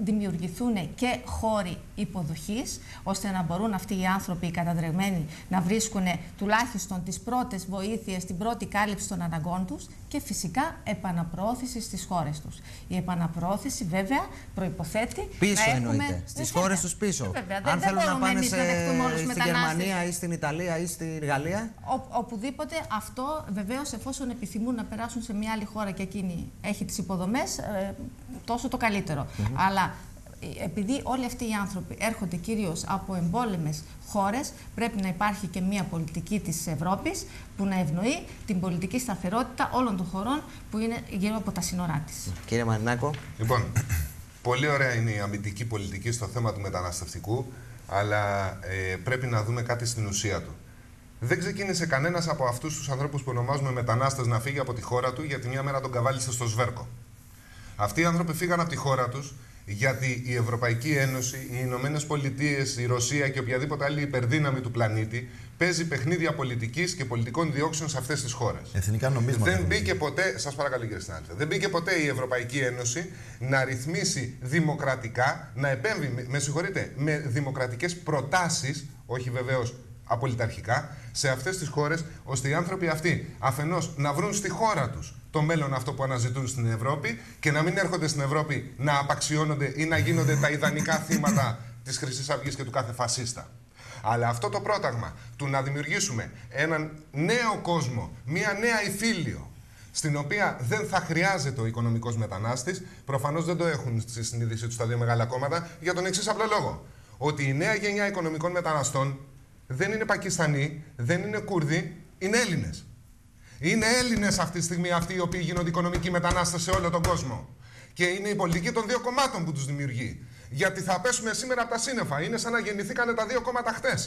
δημιουργηθούν και χώροι υποδοχής, ώστε να μπορούν αυτοί οι άνθρωποι, οι καταδρεγμένοι, να βρίσκουν τουλάχιστον τις πρώτες βοήθειες, την πρώτη κάλυψη των αναγκών τους και φυσικά επαναπροώθηση στις χώρες τους. Η επαναπροώθηση βέβαια προϋποθέτει πίσω να έχουμε... εννοείται, στις χώρες τους πίσω. Αν θέλουν να πάνε στη Γερμανία ή στην Ιταλία ή στη Γαλλία. Οπουδήποτε, αυτό βεβαίως εφόσον επιθυμούν να περάσουν σε μια άλλη χώρα και εκείνη έχει τις υποδομές, τόσο το καλύτερο. Αλλά επειδή όλοι αυτοί οι άνθρωποι έρχονται κυρίως από εμπόλεμες χώρες, πρέπει να υπάρχει και μια πολιτική της Ευρώπης που να ευνοεί την πολιτική σταθερότητα όλων των χωρών που είναι γύρω από τα σύνορά της. Κύριε Μαρινάκο. Λοιπόν, πολύ ωραία είναι η αμυντική πολιτική στο θέμα του μεταναστευτικού, αλλά πρέπει να δούμε κάτι στην ουσία του. Δεν ξεκίνησε κανένας από αυτούς τους ανθρώπους που ονομάζουμε μετανάστες να φύγει από τη χώρα του γιατί μια μέρα τον καβάλισε στο σβέρκο. Αυτοί οι άνθρωποι φύγαν από τη χώρα τους γιατί η Ευρωπαϊκή Ένωση, οι Ηνωμένες Πολιτείες, η Ρωσία και οποιαδήποτε άλλη υπερδύναμη του πλανήτη παίζει παιχνίδια πολιτικής και πολιτικών διώξεων σε αυτές τις χώρες. Εθνικά νομίσματα. Δεν μπήκε ποτέ, σας παρακαλώ κύριε συνάδελφε, δεν μπήκε ποτέ η Ευρωπαϊκή Ένωση να ρυθμίσει δημοκρατικά, να επέμβει, με δημοκρατικές προτάσεις, όχι βεβαίως απολυταρχικά, σε αυτές τις χώρες, ώστε οι άνθρωποι αυτοί αφενός να βρουν στη χώρα τους το μέλλον αυτό που αναζητούν στην Ευρώπη και να μην έρχονται στην Ευρώπη να απαξιώνονται ή να γίνονται τα ιδανικά θύματα της Χρυσής Αυγής και του κάθε φασίστα. Αλλά αυτό το πρόταγμα του να δημιουργήσουμε έναν νέο κόσμο, μια νέα υφήλιο, στην οποία δεν θα χρειάζεται ο οικονομικός μετανάστης, προφανώς δεν το έχουν στη συνείδησή τους τα δύο μεγάλα κόμματα, για τον εξής απλό λόγο. Ότι η νέα γενιά οικονομικών μεταναστών δεν είναι Πακιστανοί, δεν είναι Κούρδοι, είναι Έλληνες. Είναι Έλληνες αυτή τη στιγμή αυτοί οι οποίοι γίνονται οικονομικοί μετανάστες σε όλο τον κόσμο. Και είναι η πολιτική των δύο κομμάτων που τους δημιουργεί. Γιατί θα πέσουμε σήμερα από τα σύννεφα. Είναι σαν να γεννηθήκανε τα δύο κόμματα χτες.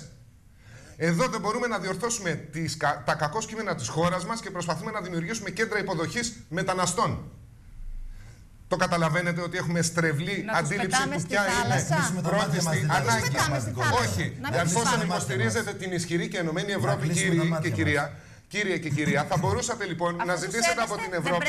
Εδώ δεν μπορούμε να διορθώσουμε τα κακό κείμενα της χώρας μας και προσπαθούμε να δημιουργήσουμε κέντρα υποδοχής μεταναστών. Το καταλαβαίνετε ότι έχουμε στρεβλή αντίληψη του ποια είναι πρώτη ανάγκη. Όχι, εφόσον υποστηρίζετε την ισχυρή και ενωμένη Ευρώπη, κύριε και κυρία, θα μπορούσατε λοιπόν να ζητήσετε από την Ευρώπη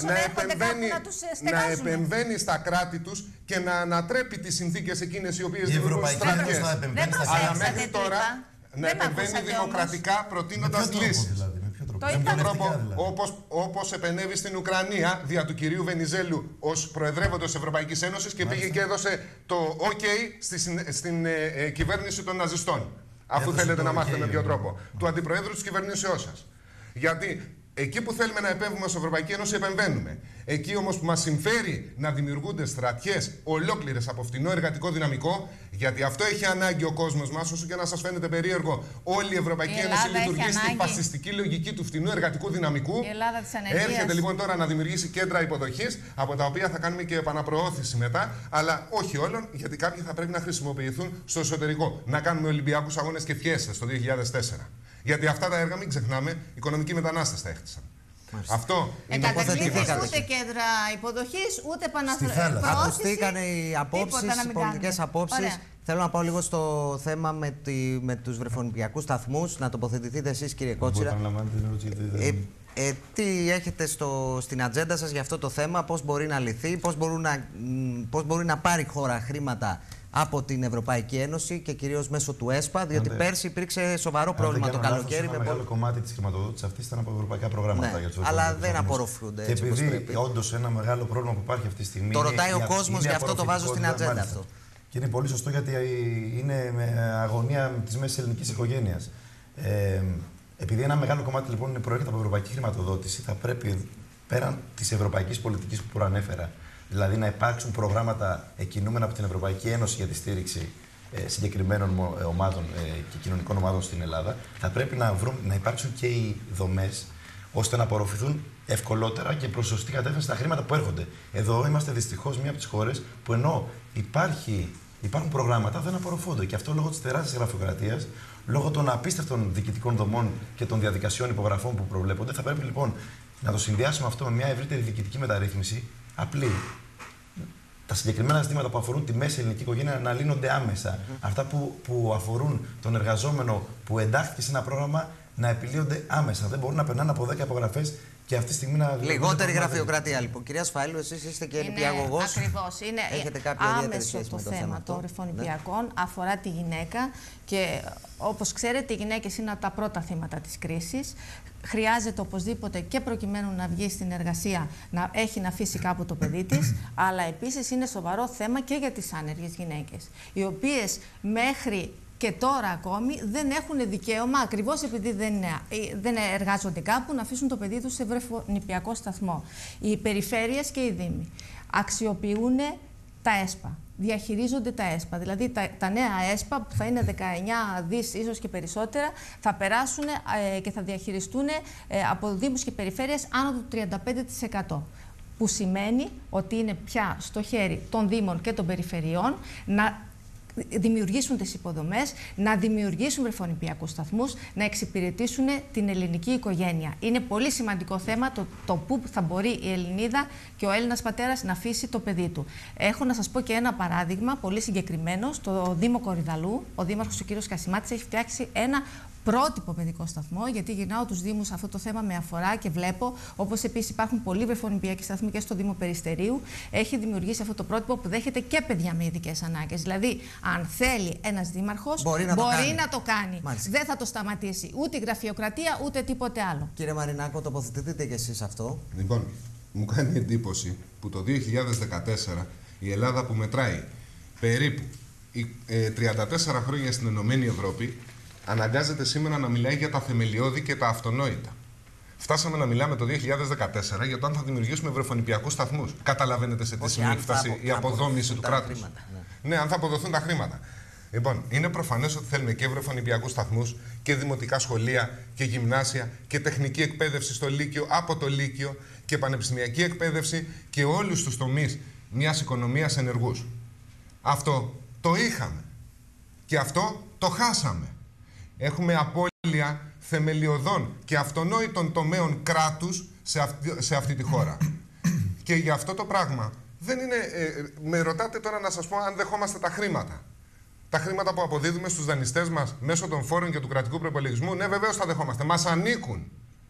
να επεμβαίνει στα κράτη τους και να ανατρέπει τις συνθήκες εκείνες οι οποίες δημιουργούν στρατιές. Αλλά μέχρι τώρα να επεμβαίνει δημοκρατικά προτείνοντας λύσεις. Με ποιο τρόπο, όπως επενέβη στην Ουκρανία δια του κυρίου Βενιζέλου ως προεδρεύοντος Ευρωπαϊκής Ένωσης και πήγε και έδωσε το OK στην κυβέρνηση των ναζιστών. Αφού θέλετε να μάθετε με ποιο τρόπο. Του αντιπροέδρου της κυβερνήσεώς σας. Γιατί εκεί που θέλουμε να επέμβουμε στην Ευρωπαϊκή Ένωση, επεμβαίνουμε. Εκεί όμως που μας συμφέρει να δημιουργούνται στρατιές ολόκληρες από φτηνό εργατικό δυναμικό, γιατί αυτό έχει ανάγκη ο κόσμος μας, όσο και να σας φαίνεται περίεργο, όλη η Ευρωπαϊκή Ένωση λειτουργεί στη φασιστική λογική του φτηνού εργατικού δυναμικού. Έρχεται λοιπόν τώρα να δημιουργήσει κέντρα υποδοχής, από τα οποία θα κάνουμε και επαναπροώθηση μετά, αλλά όχι όλων, γιατί κάποιοι θα πρέπει να χρησιμοποιηθούν στο εσωτερικό. Να κάνουμε Ολυμπιακούς Αγώνες και Φιέστες το 2004. Γιατί αυτά τα έργα, μην ξεχνάμε, οικονομικοί μετανάστες τα έχτισαν. Αυτό είναι το ούτε κέντρα υποδοχής, ούτε επαναπροώθηση. Ακούστηκαν οι απόψεις, οι πολιτικές απόψεις. Θέλω να πάω λίγο στο θέμα με τους βρεφονιπιακούς σταθμούς. Να τοποθετηθείτε εσείς, κύριε Κότσιρα. Τι έχετε στην ατζέντα σας για αυτό το θέμα, πώς μπορεί να λυθεί, πώς μπορεί να πάρει χώρα χρήματα από την Ευρωπαϊκή Ένωση και κυρίως μέσω του ΕΣΠΑ, διότι πέρσι υπήρξε σοβαρό πρόβλημα το καλοκαίρι. Ένα μεγάλο κομμάτι της χρηματοδότησης αυτής ήταν από ευρωπαϊκά προγράμματα. Ναι, αλλά δεν απορροφούνται. Και επειδή όντως ένα μεγάλο πρόβλημα που υπάρχει αυτή τη στιγμή. Το ρωτάει ο κόσμος, γι' αυτό το βάζω στην ατζέντα αυτό. Και είναι πολύ σωστό γιατί είναι με αγωνία της μέσης ελληνικής οικογένειας. Επειδή ένα μεγάλο κομμάτι λοιπόν προέρχεται από ευρωπαϊκή χρηματοδότηση, θα πρέπει πέραν της ευρωπαϊκής πολιτικής που προανέφερα, δηλαδή να υπάρξουν προγράμματα εκκινούμενα από την Ευρωπαϊκή Ένωση για τη στήριξη συγκεκριμένων ομάδων και κοινωνικών ομάδων στην Ελλάδα, θα πρέπει να υπάρξουν και οι δομές ώστε να απορροφηθούν ευκολότερα και προς σωστή κατεύθυνση τα χρήματα που έρχονται. Εδώ είμαστε δυστυχώς μία από τις χώρες που ενώ υπάρχουν προγράμματα δεν απορροφούνται. Και αυτό λόγω της τεράστιας γραφειοκρατίας, λόγω των απίστευτων διοικητικών δομών και των διαδικασιών υπογραφών που προβλέπονται. Θα πρέπει λοιπόν να το συνδυάσουμε αυτό με μια ευρύτερη διοικητική μεταρρύθμιση, απλή. Τα συγκεκριμένα ζητήματα που αφορούν τη μέση ελληνική οικογένεια να λύνονται άμεσα. Αυτά που αφορούν τον εργαζόμενο που εντάχθηκε σε ένα πρόγραμμα να επιλύονται άμεσα. Δεν μπορούν να περνάνε από 10 απογραφές και αυτή τη στιγμή να. Λιγότερη γραφειοκρατία, λοιπόν. Κυρία Σφαΐλου, εσείς είστε και νηπιαγωγός. Ακριβώς. Είναι άμεσο το θέμα των βρεφονηπιακών. Αφορά τη γυναίκα και όπως ξέρετε, οι γυναίκες είναι από τα πρώτα θύματα της κρίσης. Χρειάζεται οπωσδήποτε και προκειμένου να βγει στην εργασία να έχει να αφήσει κάπου το παιδί της, αλλά επίσης είναι σοβαρό θέμα και για τις άνεργες γυναίκες, οι οποίες μέχρι και τώρα ακόμη δεν έχουν δικαίωμα, ακριβώς επειδή δεν εργάζονται κάπου, να αφήσουν το παιδί τους σε βρεφονηπιακό σταθμό. Οι περιφέρειες και οι δήμοι αξιοποιούν τα ΕΣΠΑ. Διαχειρίζονται τα ΕΣΠΑ. Δηλαδή τα νέα ΕΣΠΑ, που θα είναι 19 δις ίσως και περισσότερα, θα περάσουν και θα διαχειριστούν από δήμους και περιφέρειες άνω του 35%. Που σημαίνει ότι είναι πια στο χέρι των δήμων και των περιφερειών να δημιουργήσουν τις υποδομές, να δημιουργήσουν βρεφονηπιακούς σταθμούς, να εξυπηρετήσουν την ελληνική οικογένεια. Είναι πολύ σημαντικό θέμα το πού θα μπορεί η Ελληνίδα και ο Έλληνας πατέρας να αφήσει το παιδί του. Έχω να σας πω και ένα παράδειγμα πολύ συγκεκριμένο. Στο Δήμο Κορυδαλού, ο Δήμαρχος ο κ. Κασιμάτης έχει φτιάξει ένα πρότυπο παιδικό σταθμό, γιατί γυρνάω τους Δήμους αυτό το θέμα με αφορά και βλέπω, όπως επίσης υπάρχουν πολλοί βρεφονηπιακοί σταθμοί και στο Δήμο Περιστερίου, έχει δημιουργήσει αυτό το πρότυπο που δέχεται και παιδιά με ειδικές ανάγκες. Δηλαδή, αν θέλει ένας δήμαρχος, μπορεί να το κάνει. Μάλιστα. Δεν θα το σταματήσει ούτε η γραφειοκρατία ούτε τίποτε άλλο. Κύριε Μαρινάκο, τοποθετηθείτε και εσείς αυτό. Λοιπόν, μου κάνει εντύπωση που το 2014 η Ελλάδα, που μετράει περίπου 34 χρόνια στην Ενωμένη Ευρώπη, αναγκάζεται σήμερα να μιλάει για τα θεμελιώδη και τα αυτονόητα. Φτάσαμε να μιλάμε το 2014 για το αν θα δημιουργήσουμε βρεφονηπιακούς σταθμούς. Καταλαβαίνετε σε τι σημείο έχει φτάσει η αποδόμηση του κράτους. Ναι, αν θα αποδοθούν τα χρήματα. Λοιπόν, είναι προφανές ότι θέλουμε και βρεφονηπιακούς σταθμούς και δημοτικά σχολεία και γυμνάσια και τεχνική εκπαίδευση στο Λύκειο, από το Λύκειο και πανεπιστημιακή εκπαίδευση και όλους τους τομείς μιας οικονομίας ενεργούς. Αυτό το είχαμε και αυτό το χάσαμε. Έχουμε απώλεια θεμελιωδών και αυτονόητων τομέων κράτους σε αυτή τη χώρα. Και για αυτό το πράγμα δεν είναι... με ρωτάτε τώρα να σας πω αν δεχόμαστε τα χρήματα. Τα χρήματα που αποδίδουμε στους δανειστές μας μέσω των φόρων και του κρατικού προϋπολογισμού, ναι, βεβαίως τα δεχόμαστε. Μας ανήκουν.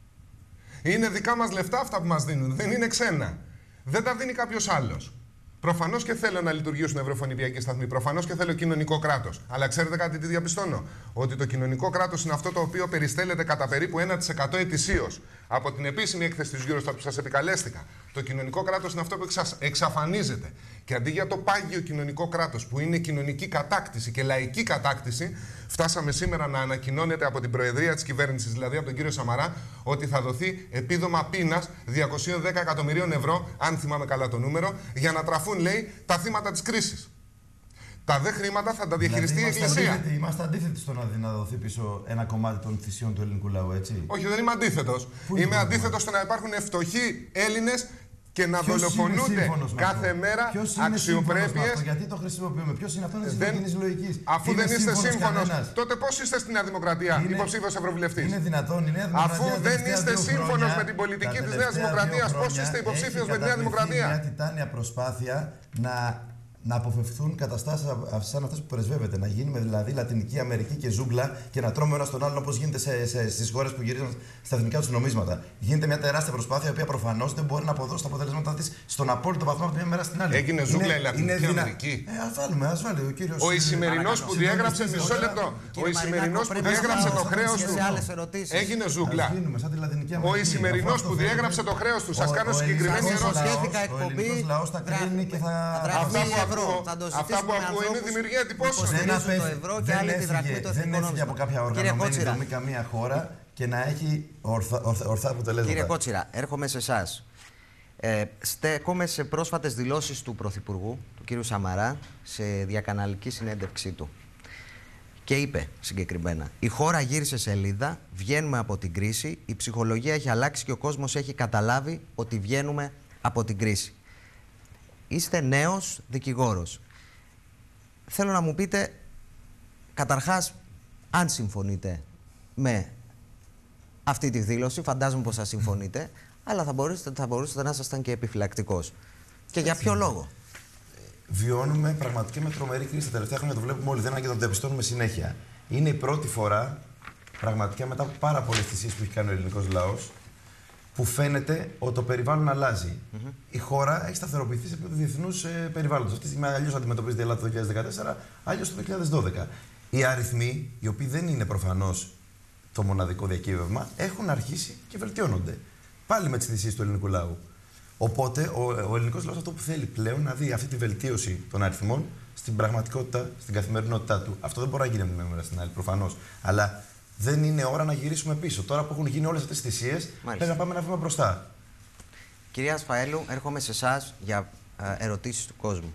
Είναι δικά μας λεφτά αυτά που μας δίνουν. Δεν είναι ξένα. Δεν τα δίνει κάποιος άλλος. Προφανώς και θέλω να λειτουργήσουν βρεφονηπιακοί σταθμοί. Προφανώς και θέλω κοινωνικό κράτος. Αλλά ξέρετε κάτι τι διαπιστώνω? Ότι το κοινωνικό κράτος είναι αυτό το οποίο περιστέλλεται κατά περίπου 1% ετησίως. Από την επίσημη έκθεση της Eurostat που σας επικαλέστηκα. Το κοινωνικό κράτος είναι αυτό που εξαφανίζεται. Και αντί για το πάγιο κοινωνικό κράτος, που είναι κοινωνική κατάκτηση και λαϊκή κατάκτηση, φτάσαμε σήμερα να ανακοινώνεται από την Προεδρία της κυβέρνησης, δηλαδή από τον κύριο Σαμαρά, ότι θα δοθεί επίδομα πείνας 210 εκατομμυρίων ευρώ, αν θυμάμαι καλά το νούμερο, για να τραφούν, λέει, τα θύματα της κρίσης. Τα δε χρήματα θα τα διαχειριστεί η Εκκλησία. Είμαστε αντίθετοι στο να δοθεί πίσω ένα κομμάτι των θυσιών του ελληνικού λαού, έτσι. Όχι, δεν είμαι αντίθετος. Είμαι αντίθετος στο να υπάρχουν φτωχοί Έλληνες και να δολοφονούνται κάθε μέρα αξιοπρέπειες. Γιατί το χρησιμοποιούμε? Ποιος είναι αυτό? Είναι της λογικής. Αφού δεν είστε σύμφωνος, τότε πώς είστε στη Νέα Δημοκρατία υποψήφιος ευρωβουλευτής? Είναι δυνατόν η Νέα Δημοκρατία? Αφού δεν είστε σύμφωνος με την πολιτική της Νέας Δημοκρατίας, πώς είστε υποψήφιος με τη Νέα Δημοκρατία? Είναι μια τιτάνια προσπάθεια να αποφευθούν καταστάσεις σαν αυτές που πρεσβεύεται. Να γίνουμε δηλαδή Λατινική Αμερική και ζούγκλα και να τρώμε ένα τον άλλον όπως γίνεται στις χώρες που γυρίζουν στα εθνικά τους νομίσματα. Γίνεται μια τεράστια προσπάθεια η οποία προφανώς δεν μπορεί να αποδώσει τα αποτελέσματά της στον απόλυτο βαθμό από τη μια μέρα στην άλλη. Έγινε ζούγκλα η Λατινική Αμερική. Ας βάλει ο κύριος. Ο Ισημερινός που διέγραψε, μισό λεπτό. Ο Ισημερινός που διέγραψε το χρέος του. Έγινε ζούγκλα. Ο Ισημερινός που διέγραψε το χρέος του. Σας κάνω συγκεκριμένη ερώτηση. Ο ελληνικός λαός θα κρίνει και θα. Αυτά που ακούω είναι δημιουργία εντυπώσεων. Δεν έφυγε από κάποια οργανωμένη δομή καμία χώρα και να έχει ορθά αποτελέσματα. Κύριε Κότσιρα, έρχομαι σε εσάς. Στέκομαι σε πρόσφατες δηλώσεις του Πρωθυπουργού, του κύριου Σαμαρά, σε διακαναλική συνέντευξή του. Και είπε συγκεκριμένα: η χώρα γύρισε σελίδα, βγαίνουμε από την κρίση, η ψυχολογία έχει αλλάξει και ο κόσμος έχει καταλάβει ότι βγαίνουμε από την κρίση. Είστε νέος δικηγόρος. Θέλω να μου πείτε, καταρχάς, αν συμφωνείτε με αυτή τη δήλωση, φαντάζομαι πως θα συμφωνείτε, αλλά θα μπορούσατε να ήσασταν και επιφυλακτικός. Και για ποιο λόγο? Βιώνουμε πραγματικά με τρομερή κρίση τα τελευταία χρόνια, το βλέπουμε όλοι, δεν είναι και το διαπιστώνουμε συνέχεια. Είναι η πρώτη φορά πραγματικά μετά από πάρα πολλές θυσίες που έχει κάνει ο ελληνικός λαός, που φαίνεται ότι το περιβάλλον αλλάζει. Η χώρα έχει σταθεροποιηθεί σε επίπεδο διεθνούς περιβάλλοντος. Αυτή τη στιγμή αλλιώς αντιμετωπίζεται η Ελλάδα το 2014, αλλιώς το 2012. Οι αριθμοί, οι οποίοι δεν είναι προφανώς το μοναδικό διακύβευμα, έχουν αρχίσει και βελτιώνονται. Πάλι με τις θυσίες του ελληνικού λαού. Οπότε ο ελληνικός λαός αυτό που θέλει πλέον να δει αυτή τη βελτίωση των αριθμών στην πραγματικότητα, στην καθημερινότητά του. Αυτό δεν μπορεί να γίνει από τη μία μέρα στην άλλη, προφανώς. Αλλά δεν είναι ώρα να γυρίσουμε πίσω. Τώρα που έχουν γίνει όλες αυτές τις θυσίες, πρέπει να πάμε ένα βήμα μπροστά. Κυρία Σφαέλου, έρχομαι σε εσάς για ερωτήσεις του κόσμου.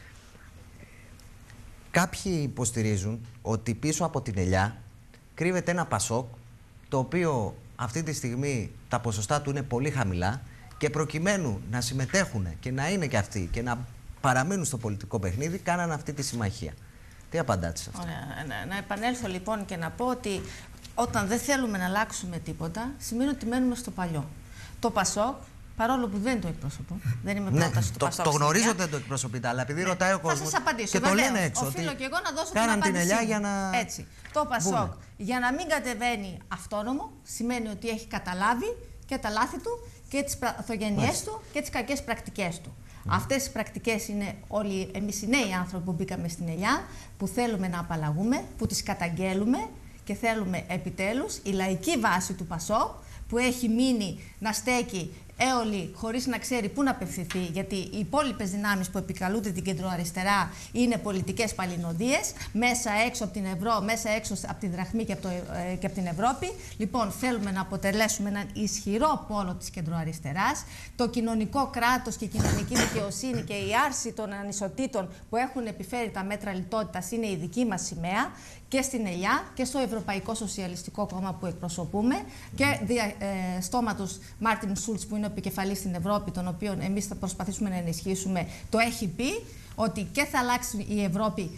Κάποιοι υποστηρίζουν ότι πίσω από την ελιά κρύβεται ένα Πασόκ, το οποίο αυτή τη στιγμή τα ποσοστά του είναι πολύ χαμηλά και προκειμένου να συμμετέχουν και να είναι και αυτοί και να παραμείνουν στο πολιτικό παιχνίδι, κάνανε αυτή τη συμμαχία. Τι απαντάτε σε αυτό? Ωραία. Να επανέλθω λοιπόν και να πω ότι όταν δεν θέλουμε να αλλάξουμε τίποτα, σημαίνει ότι μένουμε στο παλιό. Το Πασόκ, παρόλο που δεν το εκπροσωπώ, δεν είμαι πρόταση του Πασόκ. Το γνωρίζω ότι δεν το εκπροσωπείτε, αλλά επειδή ρωτάει ο κόσμος. Θα σας απαντήσω. Και το λένε έξω. Οφείλω και εγώ να δώσω την κάναν απάντησή την ελιά μου. για να. Έτσι. Το Πασόκ, για να μην κατεβαίνει αυτόνομο, σημαίνει ότι έχει καταλάβει και τα λάθη του και τις παθογένειές του και τις κακές πρακτικές του. Αυτές οι πρακτικές είναι όλοι εμείς οι νέοι άνθρωποι που μπήκαμε στην ελιά, που θέλουμε να απαλλαγούμε, που τις καταγγέλουμε και θέλουμε επιτέλους η λαϊκή βάση του Πασόκ, που έχει μείνει να στέκει έολη χωρίς να ξέρει πού να απευθυνθεί, γιατί οι υπόλοιπες δυνάμεις που επικαλούνται την κεντροαριστερά είναι πολιτικές παλινοδίες, μέσα έξω από την ευρώ, μέσα έξω από τη δραχμή και από την Ευρώπη. Λοιπόν, θέλουμε να αποτελέσουμε έναν ισχυρό πόλο της κεντροαριστεράς. Το κοινωνικό κράτος και η κοινωνική δικαιοσύνη και η άρση των ανισοτήτων που έχουν επιφέρει τα μέτρα λιτότητας είναι η δική μας σημαία και στην ελιά και στο Ευρωπαϊκό Σοσιαλιστικό Κόμμα που εκπροσωπούμε και στόματος Μάρτιν Σούλτς, που είναι ο επικεφαλής στην Ευρώπη, τον οποίο εμείς θα προσπαθήσουμε να ενισχύσουμε, το έχει πει ότι και θα αλλάξει η Ευρώπη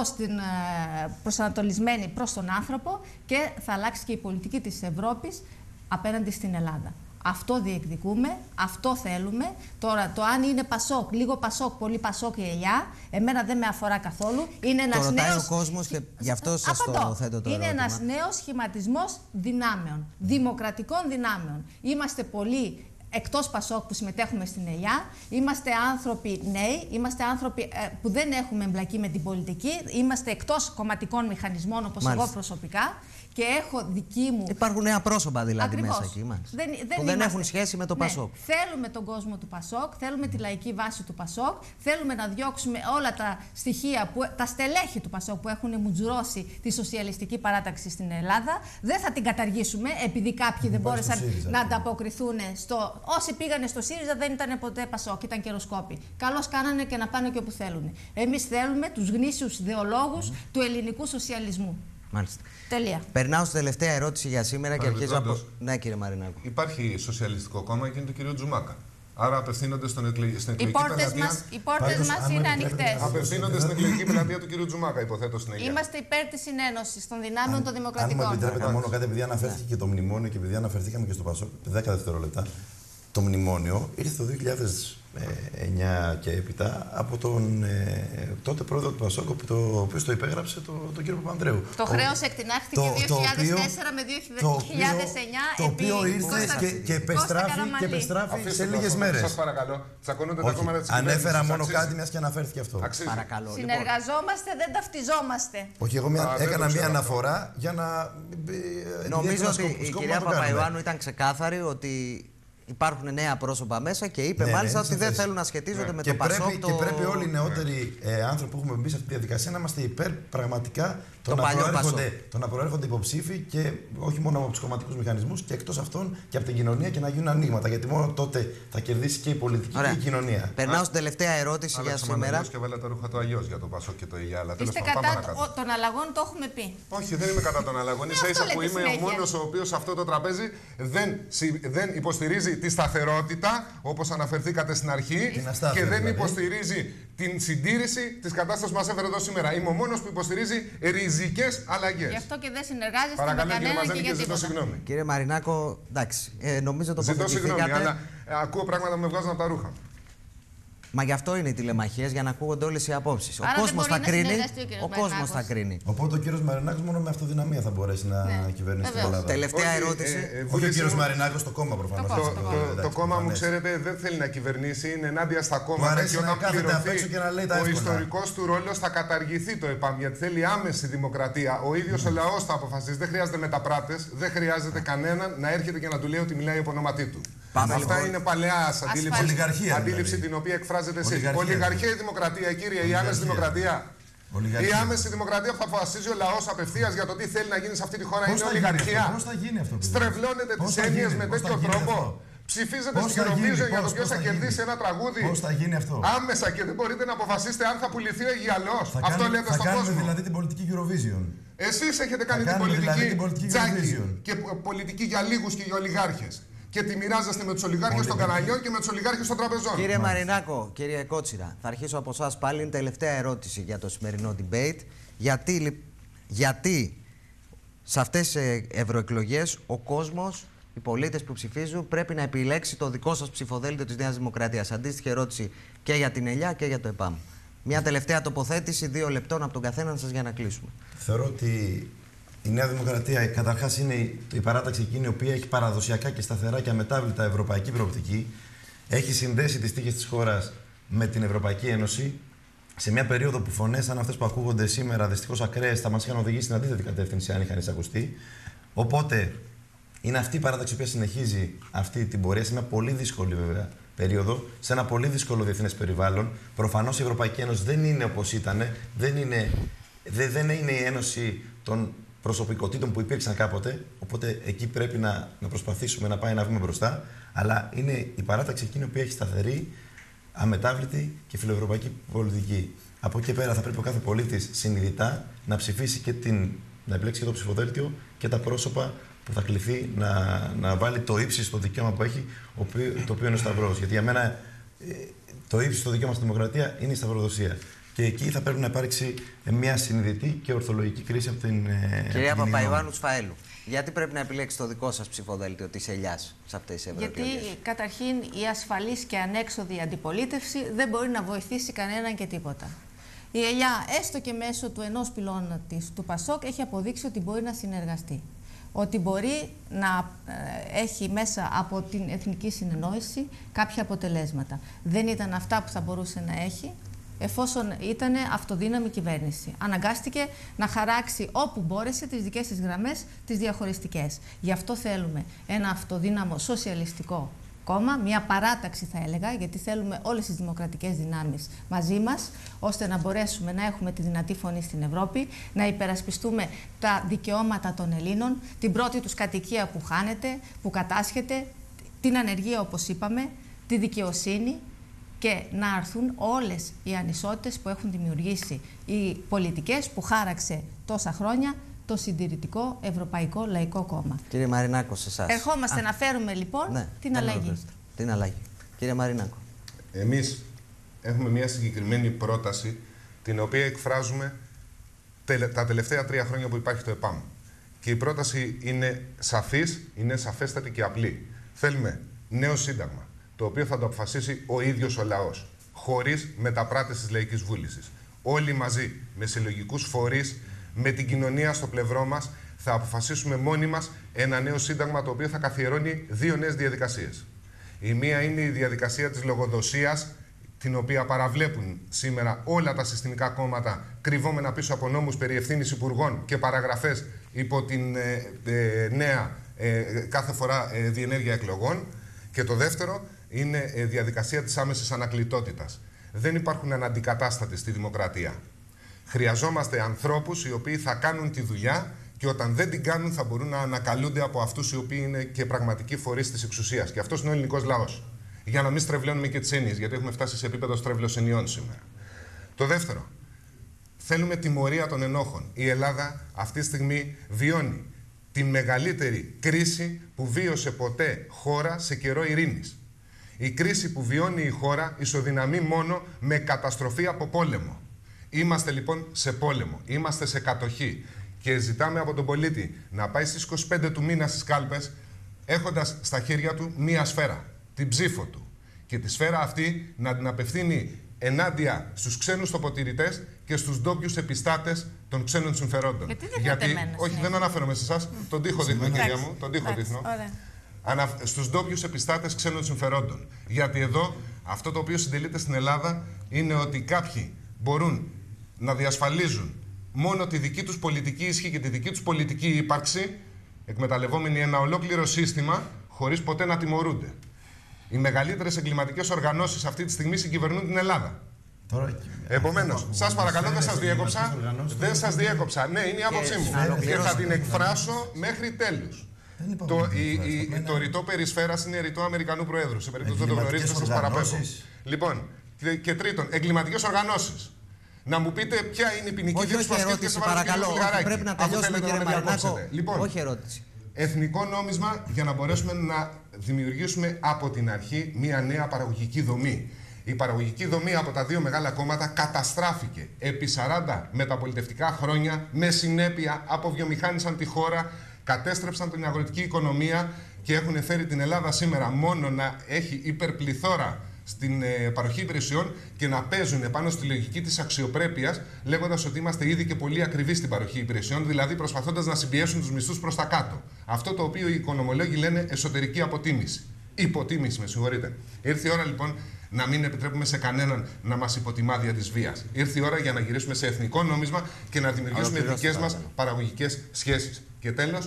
προσανατολισμένη προς τον άνθρωπο και θα αλλάξει και η πολιτική της Ευρώπης απέναντι στην Ελλάδα. Αυτό διεκδικούμε, αυτό θέλουμε. Τώρα, το αν είναι Πασόκ, λίγο Πασόκ, πολύ Πασόκ η ελιά, εμένα δεν με αφορά καθόλου. Είναι ένας ρωτάει νέος... ο κόσμος και γι' αυτό σας το θέτω το Είναι ερώτημα. ένας νέος σχηματισμός δυνάμεων, δημοκρατικών δυνάμεων. Είμαστε πολλοί εκτός Πασόκ που συμμετέχουμε στην ελιά, είμαστε άνθρωποι νέοι, είμαστε άνθρωποι που δεν έχουμε εμπλακεί με την πολιτική, είμαστε εκτός κομματικών μηχανισμών όπως εγώ προσωπικά και έχω δική μου... Υπάρχουν νέα πρόσωπα δηλαδή Ακριβώς. μέσα εκεί, που δεν έχουν σχέση με το Πασόκ. Θέλουμε τον κόσμο του Πασόκ, θέλουμε τη λαϊκή βάση του Πασόκ, θέλουμε να διώξουμε όλα τα στοιχεία, τα στελέχη του Πασόκ που έχουν μουτζουρώσει τη σοσιαλιστική παράταξη στην Ελλάδα. Δεν θα την καταργήσουμε επειδή κάποιοι δεν μπόρεσαν να ανταποκριθούν στο... Όσοι πήγανε στο ΣΥΡΙΖΑ δεν ήταν ποτέ Πασόκ, ήταν καιροσκόποι. Καλώς κάνανε και να πάνε και όπου θέλουν. Εμείς θέλουμε τους γνήσιους ιδεολόγους του ελληνικού σοσιαλισμού. Μάλιστα. Τελεία. Περνάω στη τελευταία ερώτηση για σήμερα και αρχίζω από. Ναι, κύριε Μαρινάκο. Υπάρχει σοσιαλιστικό κόμμα και είναι του κυρίου Τζουμάκα. Άρα απευθύνονται στην εκλογική πελατεία. Οι πόρτες μας είναι ανοιχτές. Απευθύνονται στην εκλογική πελατεία του κυρίου Τζουμάκα, υποθέτω στην ελιά. Είμαστε υπέρ της συνένωσης των δυνάμεων των δημοκρατικών. Αν μου επιτρέπετε μόνο κάτι, επειδή αναφέρθηκε και το μνημόνιο και επειδή αναφερθήκαμε και στο Πασόκ, 10 δευτερόλεπτα. Το μνημόνιο ήρθε το 2009 και έπειτα από τον τότε πρόεδρο του Πασόκ, ο οποίος το υπέγραψε, τον κύριο Παπανδρέου. Το χρέος εκτινάχθηκε 2004 με 2009. Το οποίο ήρθε και επεστράφει σε λίγες μέρες. Σας παρακαλώ, τσακώνονται τα κόμματα της κυβέρνησης. Ανέφερα μόνο κάτι, μιας και αναφέρθηκε αυτό. Παρακαλώ. Συνεργαζόμαστε, δεν ταυτιζόμαστε. Όχι, εγώ έκανα μια αναφορά για να. Νομίζω ότι η κυρία Παπαϊωάννου ήταν ξεκάθαρη ότι υπάρχουν νέα πρόσωπα μέσα και είπε μάλιστα ότι δεν θέλουν να σχετίζονται με το Πασόκ. Και πρέπει όλοι οι νεότεροι άνθρωποι που έχουμε μπει σε αυτή τη διαδικασία να είμαστε υπέρ πραγματικά το να προέρχονται υποψήφοι και όχι μόνο από τους κομματικούς μηχανισμούς και εκτός αυτών και από την κοινωνία και να γίνουν ανοίγματα. Γιατί μόνο τότε θα κερδίσει και η πολιτική και η κοινωνία. Περνάω στην τελευταία ερώτηση για σήμερα. Και βάλε τα ρούχα του αλλιώς για το Πασόκ και το Ελιά. Είστε κατά των αλλαγών, το έχουμε πει. Όχι, δεν είμαι κατά των αλλαγών. Ίσα-ίσα που είμαι ο μόνος ο οποίος σε αυτό το τραπέζι δεν υποστηρίζει τη σταθερότητα, όπως αναφερθήκατε στην αρχή, και δεν υποστηρίζει την συντήρηση της κατάστασης που μας έφερε εδώ σήμερα. Είμαι ο μόνος που υποστηρίζει ριζικές αλλαγές. Γι' αυτό και δεν συνεργάζεστε με κανέναν και για τίποτα. Κύριε Μαρινάκο, εντάξει, νομίζω το ζητώ συγγνώμη, αλλά ακούω πράγματα που με βγάζουν από τα ρούχα. Μα γι' αυτό είναι οι τηλεμαχίες, για να ακούγονται όλες οι απόψεις. Ο κόσμος θα κρίνει. Ο κόσμος θα κρίνει. Οπότε ο κύριος Μαρινάκος μόνο με αυτοδυναμία θα μπορέσει να κυβερνήσει την Ελλάδα. Τελευταία ερώτηση. Όχι ο κύριος Μαρινάκος, το κόμμα προφανώς. Το κόμμα μου, ξέρετε, δεν θέλει να κυβερνήσει, είναι ενάντια στα κόμματα. Και όταν πληρωθεί ο ιστορικός του ρόλος, θα καταργηθεί το ΕΠΑΜ. Γιατί θέλει άμεση δημοκρατία. Ο ίδιος ο λαός θα αποφασίσει. Δεν χρειάζεται μεταπράτες, δεν χρειάζεται κανέναν να έρχεται και να του λέει ότι μιλάει από ονόματί του. Αυτά είναι παλαιά αντίληψη την οποία εκφράζετε εσείς. Ολιγαρχία ή δημοκρατία, κύριε, η άμεση δημοκρατία. Η άμεση δημοκρατία που θα αποφασίζει ο λαός απευθείας για το τι θέλει να γίνει σε αυτή τη χώρα είναι ολιγαρχία. Πώς θα γίνει αυτό? Στρεβλώνετε τις έννοιες με τέτοιο τρόπο. Ψηφίζετε στην Eurovision για το ποιος θα κερδίσει ένα τραγούδι. Πώς θα γίνει αυτό? Άμεσα και δεν μπορείτε να αποφασίσετε αν θα πουληθεί ο Αιγιαλός. Αυτό λέτε στον κόσμο. Θα κάνουμε δηλαδή την πολιτική Eurovision. Εσείς έχετε κάνει την πολιτική τζάκι και πολιτική για λίγους και για ολιγάρχες. Και τη μοιράζεστε με τους ολιγάρχες των καναλιών και με τους ολιγάρχες των τραπεζών. Κύριε Μαρινάκο, κύριε Κότσιρα, θα αρχίσω από εσάς πάλι. Είναι τελευταία ερώτηση για το σημερινό debate. Γιατί σε αυτές τις ευρωεκλογές ο κόσμος, οι πολίτες που ψηφίζουν, πρέπει να επιλέξει το δικό σας ψηφοδέλτιο της Νέας Δημοκρατίας? Αντίστοιχη ερώτηση και για την ΕΛΙΑ και για το ΕΠΑΜ. Μια τελευταία τοποθέτηση 2 λεπτών από τον καθέναν σας για να κλείσουμε. Θεωρώ ότι η Νέα Δημοκρατία καταρχάς είναι η παράταξη εκείνη η οποία έχει παραδοσιακά και σταθερά και αμετάβλητα ευρωπαϊκή προοπτική. Έχει συνδέσει τις τύχες της χώρας με την Ευρωπαϊκή Ένωση σε μια περίοδο που φωνές σαν αυτές που ακούγονται σήμερα δυστυχώς ακραίες θα μας είχαν οδηγήσει στην αντίθετη κατεύθυνση αν είχαν εισακουστεί. Οπότε είναι αυτή η παράταξη που συνεχίζει αυτή την πορεία σε μια πολύ δύσκολη βέβαια περίοδο, σε ένα πολύ δύσκολο διεθνές περιβάλλον. Προφανώς η Ευρωπαϊκή Ένωση δεν είναι όπως ήταν, δεν είναι η ένωση των προσωπικότητων που υπήρξαν κάποτε. Οπότε εκεί πρέπει να προσπαθήσουμε να πάει ένα βήμα μπροστά. Αλλά είναι η παράταξη εκείνη που έχει σταθερή, αμετάβλητη και φιλοευρωπαϊκή πολιτική. Από εκεί πέρα θα πρέπει ο κάθε πολίτης συνειδητά να ψηφίσει και να επιλέξει και το ψηφοδέλτιο και τα πρόσωπα που θα κληθεί να βάλει το ύψιστο δικαίωμα που έχει, το οποίο είναι ο Σταυρός. Γιατί για μένα το ύψιστο δικαίωμα στη δημοκρατία είναι η σταυροδοσία. Και εκεί θα πρέπει να υπάρξει μια συνειδητή και ορθολογική κρίση από την Κυρία Παπαϊωάννου Σφαέλου, γιατί πρέπει να επιλέξει το δικό σας ψηφοδέλτιο της ΕΛΙΑΣ σε αυτές τις ευρωεκλογές? Γιατί καταρχήν η ασφαλής και ανέξοδη αντιπολίτευση δεν μπορεί να βοηθήσει κανέναν και τίποτα. Η ΕΛΙΑ, έστω και μέσω του ενός πυλώνα του ΠΑΣΟΚ, έχει αποδείξει ότι μπορεί να συνεργαστεί. Ότι μπορεί να έχει μέσα από την εθνική συνεννόηση κάποια αποτελέσματα. Δεν ήταν αυτά που θα μπορούσε να έχει εφόσον ήταν αυτοδύναμη κυβέρνηση. Αναγκάστηκε να χαράξει όπου μπόρεσε τις δικές της γραμμές, τις διαχωριστικές. Γι' αυτό θέλουμε ένα αυτοδύναμο σοσιαλιστικό κόμμα, μια παράταξη θα έλεγα, γιατί θέλουμε όλες τις δημοκρατικές δυνάμεις μαζί μας, ώστε να μπορέσουμε να έχουμε τη δυνατή φωνή στην Ευρώπη, να υπερασπιστούμε τα δικαιώματα των Ελλήνων, την πρώτη τους κατοικία που χάνεται, που κατάσχεται, την ανεργία όπως είπαμε, τη δικαιοσύνη, και να αρθούν όλες οι ανισότητες που έχουν δημιουργήσει οι πολιτικές που χάραξε τόσα χρόνια το Συντηρητικό Ευρωπαϊκό Λαϊκό Κόμμα. Κύριε Μαρινάκο, σε εσάς. Ερχόμαστε να φέρουμε λοιπόν την αλλαγή. Την αλλαγή. Κύριε Μαρινάκο. Εμείς έχουμε μια συγκεκριμένη πρόταση την οποία εκφράζουμε τα τελευταία 3 χρόνια που υπάρχει το ΕΠΑΜ. Και η πρόταση είναι σαφής, είναι σαφέστατη και απλή. Θέλουμε νέο σύνταγμα, το οποίο θα το αποφασίσει ο ίδιος ο λαός, χωρίς μεταπράτες της Λαϊκής Βούλησης. Όλοι μαζί, με συλλογικούς φορείς, με την κοινωνία στο πλευρό μας, θα αποφασίσουμε μόνοι μας ένα νέο σύνταγμα, το οποίο θα καθιερώνει 2 νέες διαδικασίες. Η μία είναι η διαδικασία της λογοδοσίας, την οποία παραβλέπουν σήμερα όλα τα συστημικά κόμματα, κρυβόμενα πίσω από νόμους περί ευθύνης υπουργών και παραγραφές υπό την νέα κάθε φορά διενέργεια εκλογών. Και το δεύτερο είναι διαδικασία της άμεσης ανακλητότητας. Δεν υπάρχουν αναντικατάστατες στη δημοκρατία. Χρειαζόμαστε ανθρώπους οι οποίοι θα κάνουν τη δουλειά και όταν δεν την κάνουν θα μπορούν να ανακαλούνται από αυτούς οι οποίοι είναι και πραγματικοί φορείς της εξουσίας. Και αυτός είναι ο ελληνικός λαός. Για να μην στρεβλώνουμε και τις έννοιες, γιατί έχουμε φτάσει σε επίπεδο στρέβλωσης ενιών σήμερα. Το δεύτερο, θέλουμε τιμωρία των ενόχων. Η Ελλάδα αυτή τη στιγμή βιώνει τη μεγαλύτερη κρίση που βίωσε ποτέ χώρα σε καιρό ειρήνης. Η κρίση που βιώνει η χώρα ισοδυναμεί μόνο με καταστροφή από πόλεμο. Είμαστε λοιπόν σε πόλεμο, είμαστε σε κατοχή και ζητάμε από τον πολίτη να πάει στις 25 του μήνα στις κάλπες έχοντας στα χέρια του μία σφαίρα, την ψήφο του. Και τη σφαίρα αυτή να την απευθύνει ενάντια στους ξένους τοποτηρητές και στους ντόπιους επιστάτες των ξένων συμφερόντων. Γιατί όχι, δεν αναφέρομαι σε εσάς. Τον τοίχο δείχνω, κυρία μου. Τον τοίχο δείχνω. Στους ντόπιους επιστάτες ξένων συμφερόντων. Γιατί εδώ αυτό το οποίο συντελείται στην Ελλάδα είναι ότι κάποιοι μπορούν να διασφαλίζουν μόνο τη δική τους πολιτική ισχύ και τη δική τους πολιτική ύπαρξη, εκμεταλλευόμενοι ένα ολόκληρο σύστημα, χωρίς ποτέ να τιμωρούνται. Οι μεγαλύτερες εγκληματικές οργανώσεις αυτή τη στιγμή συγκυβερνούν την Ελλάδα. Επομένως, σας παρακαλώ, δεν σας διέκοψα. Δεν σας διέκοψα. Ναι, είναι η άποψή μου. Και θα την εκφράσω μέχρι τέλους. Το ρητό περισφαίρας είναι ρητό Αμερικανού Προέδρου. Σε περίπτωση που δεν το γνωρίζετε, σας παραπέμπω. Λοιπόν, και τρίτον, εγκληματικές οργανώσεις. Να μου πείτε ποια είναι η ποινική δίωξη που ασκήθηκε στο παρακαλώ. Πρέπει να τελειώσουμε, κύριε Μαρινάκο. Λοιπόν, όχι ερώτηση. Εθνικό νόμισμα για να μπορέσουμε να δημιουργήσουμε από την αρχή μια νέα παραγωγική δομή. Η παραγωγική δομή από τα δύο μεγάλα κόμματα καταστράφηκε επί 40 μεταπολιτευτικά χρόνια, με συνέπεια αποβιομηχάνησαν τη χώρα, κατέστρεψαν την αγροτική οικονομία και έχουν φέρει την Ελλάδα σήμερα μόνο να έχει υπερπληθώρα στην παροχή υπηρεσιών και να παίζουν πάνω στη λογική της αξιοπρέπειας, λέγοντας ότι είμαστε ήδη και πολύ ακριβείς στην παροχή υπηρεσιών, δηλαδή προσπαθώντας να συμπιέσουν τους μισθούς προς τα κάτω. Αυτό το οποίο οι οικονομολόγοι λένε εσωτερική αποτίμηση. Υποτίμηση, με συγχωρείτε. Ήρθε η ώρα λοιπόν να μην επιτρέπουμε σε κανέναν να μας υποτιμά δια της βίας. Ήρθε η ώρα για να γυρίσουμε σε εθνικό νόμισμα και να δημιουργήσουμε δικές μας παραγωγικές σχέσεις. Και τέλος,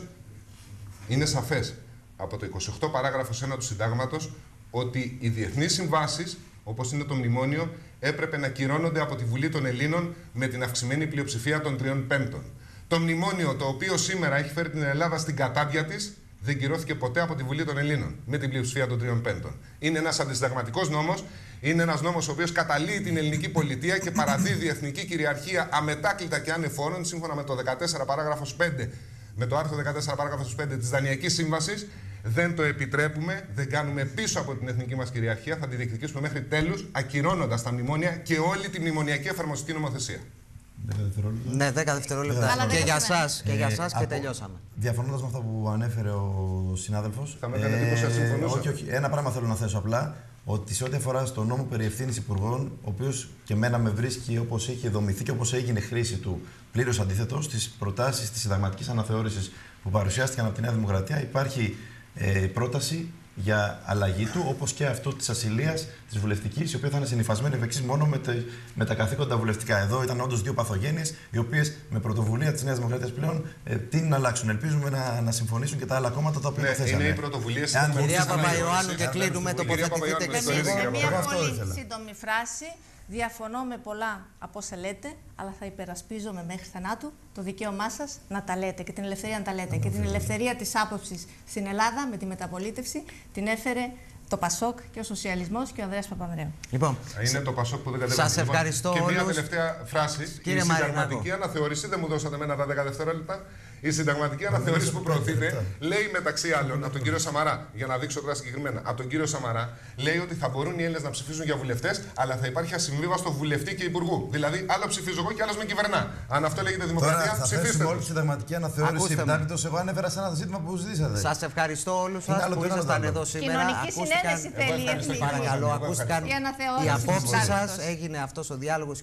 είναι σαφές από το 28 παράγραφος 1 του Συντάγματος ότι οι διεθνείς συμβάσεις, όπως είναι το μνημόνιο, έπρεπε να κυρώνονται από τη Βουλή των Ελλήνων με την αυξημένη πλειοψηφία των 3/5. Το μνημόνιο, το οποίο σήμερα έχει φέρει την Ελλάδα στην κατάδια της, δεν κυρώθηκε ποτέ από τη Βουλή των Ελλήνων με την πλειοψηφία των 3/5. Είναι ένας αντισυνταγματικός νόμος, είναι ένας νόμος ο οποίος καταλύει την ελληνική πολιτεία και παραδίδει εθνική κυριαρχία αμετάκλητα και ανεφόρον, σύμφωνα με το 14 παράγραφος 5, με το άρθρο 14 παράγραφος 5 της Δανειακής Σύμβασης. Δεν το επιτρέπουμε, δεν κάνουμε πίσω από την εθνική μας κυριαρχία, θα τη διεκδικήσουμε μέχρι τέλους, ακυρώνοντας τα μνημόνια και όλη τη μνημονιακή εφαρμοστική νομοθεσία. 10 δευτερόλεπτα. Ναι, 10 δευτερόλεπτα. Και για σας, και τελειώσαμε. Διαφωνώντας με αυτά που ανέφερε ο συνάδελφος. Θα με έκανε εντύπωση αν συμφωνούσα. Όχι. Ένα πράγμα θέλω να θέσω απλά. Ότι σε ό,τι αφορά στο νόμο περί ευθύνης υπουργών, ο οποίος και εμένα με βρίσκει όπως είχε δομηθεί και όπως έγινε χρήση του πλήρως αντίθετο στις προτάσεις της συνταγματικής αναθεώρησης που παρουσιάστηκαν από τη Νέα Δημοκρατία, υπάρχει πρόταση για αλλαγή του, όπως και αυτό της ασυλίας της βουλευτικής, η οποία θα είναι συνυφασμένη ευ' εξής μόνο με τα καθήκοντα βουλευτικά. Εδώ ήταν όντως δύο παθογένειες, οι οποίες με πρωτοβουλία της Νέας Δημοκρατίας πλέον τείνουν να αλλάξουν. Ελπίζουμε να συμφωνήσουν και τα άλλα κόμματα τα οποία θέσανε. Είναι οι πρωτοβουλίες. Κυρία Παπαϊωάννου, και κλείνουμε, τοποθετηθείτε και εσείς. Μια πολύ σύντομη φράση. Διαφωνώ με πολλά από όσα λέτε, αλλά θα υπερασπίζομαι μέχρι θανάτου το δικαίωμά σας να τα λέτε και την ελευθερία να τα λέτε. Και την ελευθερία της άποψης στην Ελλάδα με τη μεταπολίτευση την έφερε το Πασόκ και ο σοσιαλισμός και ο Ανδρέας Παπανδρέου. Λοιπόν, είναι το Πασόκ που δεν κατέβηκε. Σας ευχαριστώ όλους. Και μια τελευταία φράση. Κύριε η συνταγματική αναθεώρηση, δεν μου δώσατε εμένα τα 10 δευτερόλεπτα. Η συνταγματική αναθεώρηση που προωθείται λέει μεταξύ άλλων από τον κύριο Σαμαρά, για να δείξω τώρα συγκεκριμένα, από τον κύριο Σαμαρά λέει ότι θα μπορούν οι Έλληνες να ψηφίζουν για βουλευτές, αλλά θα υπάρχει ασυμβίβαστο βουλευτή και υπουργού. Δηλαδή, άλλο ψηφίζω εγώ και άλλο με κυβερνά. Αν αυτό λέγεται δημοκρατία, ψηφίστε. Όλη τη συνταγματική αναθεώρηση επιτάπητος, εγώ ανέβερα σε ένα ζήτημα που ζητήσατε. Σας ευχαριστώ όλους σας που ήσασταν εδώ σήμερα. Κοινωνική συνένεση θέλει η εθνική. Παρακαλώ, ακούστηκαν οι απόψεις σας, έγινε αυτός ο διάλογος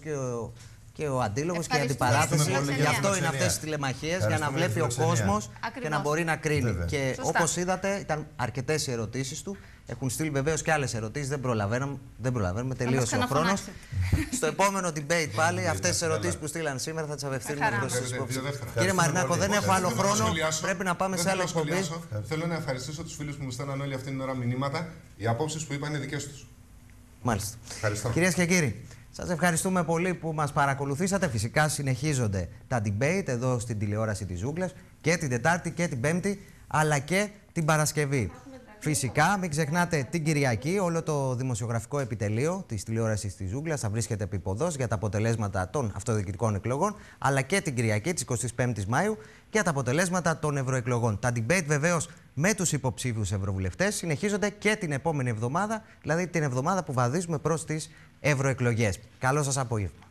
και ο αντίλογος και η αντιπαράθεση. Γι' αυτό είναι αυτές τις τηλεμαχίες, για να βλέπει ο κόσμος και να μπορεί να κρίνει. Και όπως είδατε, ήταν αρκετές οι ερωτήσεις του. Έχουν στείλει βεβαίως και άλλες ερωτήσεις. Δεν προλαβαίνουμε. Τελείωσε ο χρόνος. Στο επόμενο debate πάλι, αυτές τις ερωτήσεις που στείλαν σήμερα θα τις απευθύνουμε προς τις υπόψεις. Κύριε Μαρινάκο, δεν έχω άλλο χρόνο. Πρέπει να πάμε σε άλλη εκπομπή. Θέλω να ευχαριστήσω τους φίλους που μου στέλναν όλη αυτή την ώρα μηνύματα. Οι απόψεις που είπαν είναι δικές τους. Μάλιστα. Κυρίες και κύριοι, σας ευχαριστούμε πολύ που μας παρακολουθήσατε. Φυσικά συνεχίζονται τα debate εδώ στην τηλεόραση της Ζούγκλας και την Τετάρτη και την Πέμπτη, αλλά και την Παρασκευή. Φυσικά, μην ξεχνάτε την Κυριακή, όλο το δημοσιογραφικό επιτελείο της τηλεόρασης της Ζούγκλας θα βρίσκεται επί ποδός για τα αποτελέσματα των αυτοδιοικητικών εκλογών, αλλά και την Κυριακή της 25ης Μάιου για τα αποτελέσματα των ευρωεκλογών. Τα debate βεβαίως με τους υποψήφιους ευρωβουλευτές συνεχίζονται και την επόμενη εβδομάδα, δηλαδή την εβδομάδα που βαδίζουμε προς τις ευρωεκλογές. Καλό σας απόγευμα.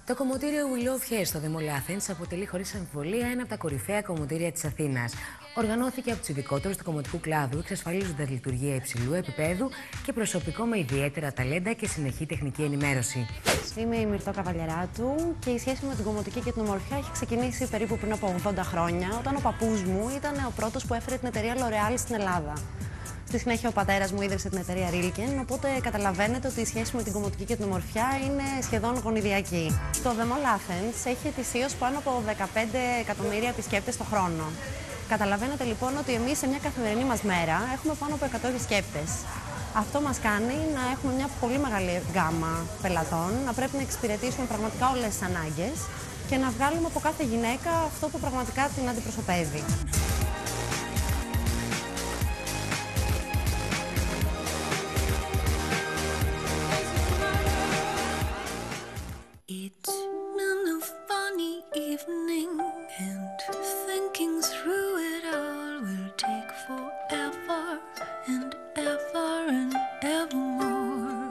Το κομμωτήριο We Love Hair στο The Mall Athens αποτελεί χωρίς αμφιβολία ένα από τα κορυφαία κομμωτήρια της Αθήνας. Οργανώθηκε από τους ειδικότερους του κομμωτικού κλάδου, εξασφαλίζοντας λειτουργία υψηλού επίπεδου και προσωπικό με ιδιαίτερα ταλέντα και συνεχή τεχνική ενημέρωση. Είμαι η Μυρτώ Καβαλιαράτου και η σχέση με την κομμωτική και την ομορφιά έχει ξεκινήσει περίπου πριν από 80 χρόνια, όταν ο παππούς μου ήταν ο πρώτος που έφερε την εταιρεία L'Oréal στην Ελλάδα. Στη συνέχεια ο πατέρας μου ίδρυσε την εταιρεία Rilken, οπότε καταλαβαίνετε ότι η σχέση με την κομμωτική και την ομορφιά είναι σχεδόν γονιδιακή. Το The Mall Athens έχει ετησίως πάνω από 15 εκατομμύρια επισκέπτες το χρόνο. Καταλαβαίνετε λοιπόν ότι εμείς σε μια καθημερινή μας μέρα έχουμε πάνω από 100 επισκέπτες. Αυτό μας κάνει να έχουμε μια πολύ μεγάλη γκάμα πελατών, να πρέπει να εξυπηρετήσουμε πραγματικά όλες τις ανάγκες και να βγάλουμε από κάθε γυναίκα αυτό που πραγματικά την αντιπροσωπεύει. It's been a funny evening, and thinking through it all will take forever and ever and evermore.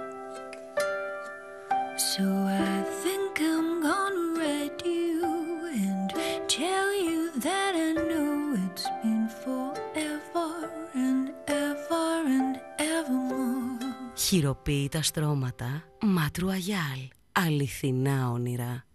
So I think I'm gonna write you and tell you that I know it's been forever and ever and evermore. Χειροποίητα στρώματα, Μάτρου Αγιάλ. Αληθινά όνειρα.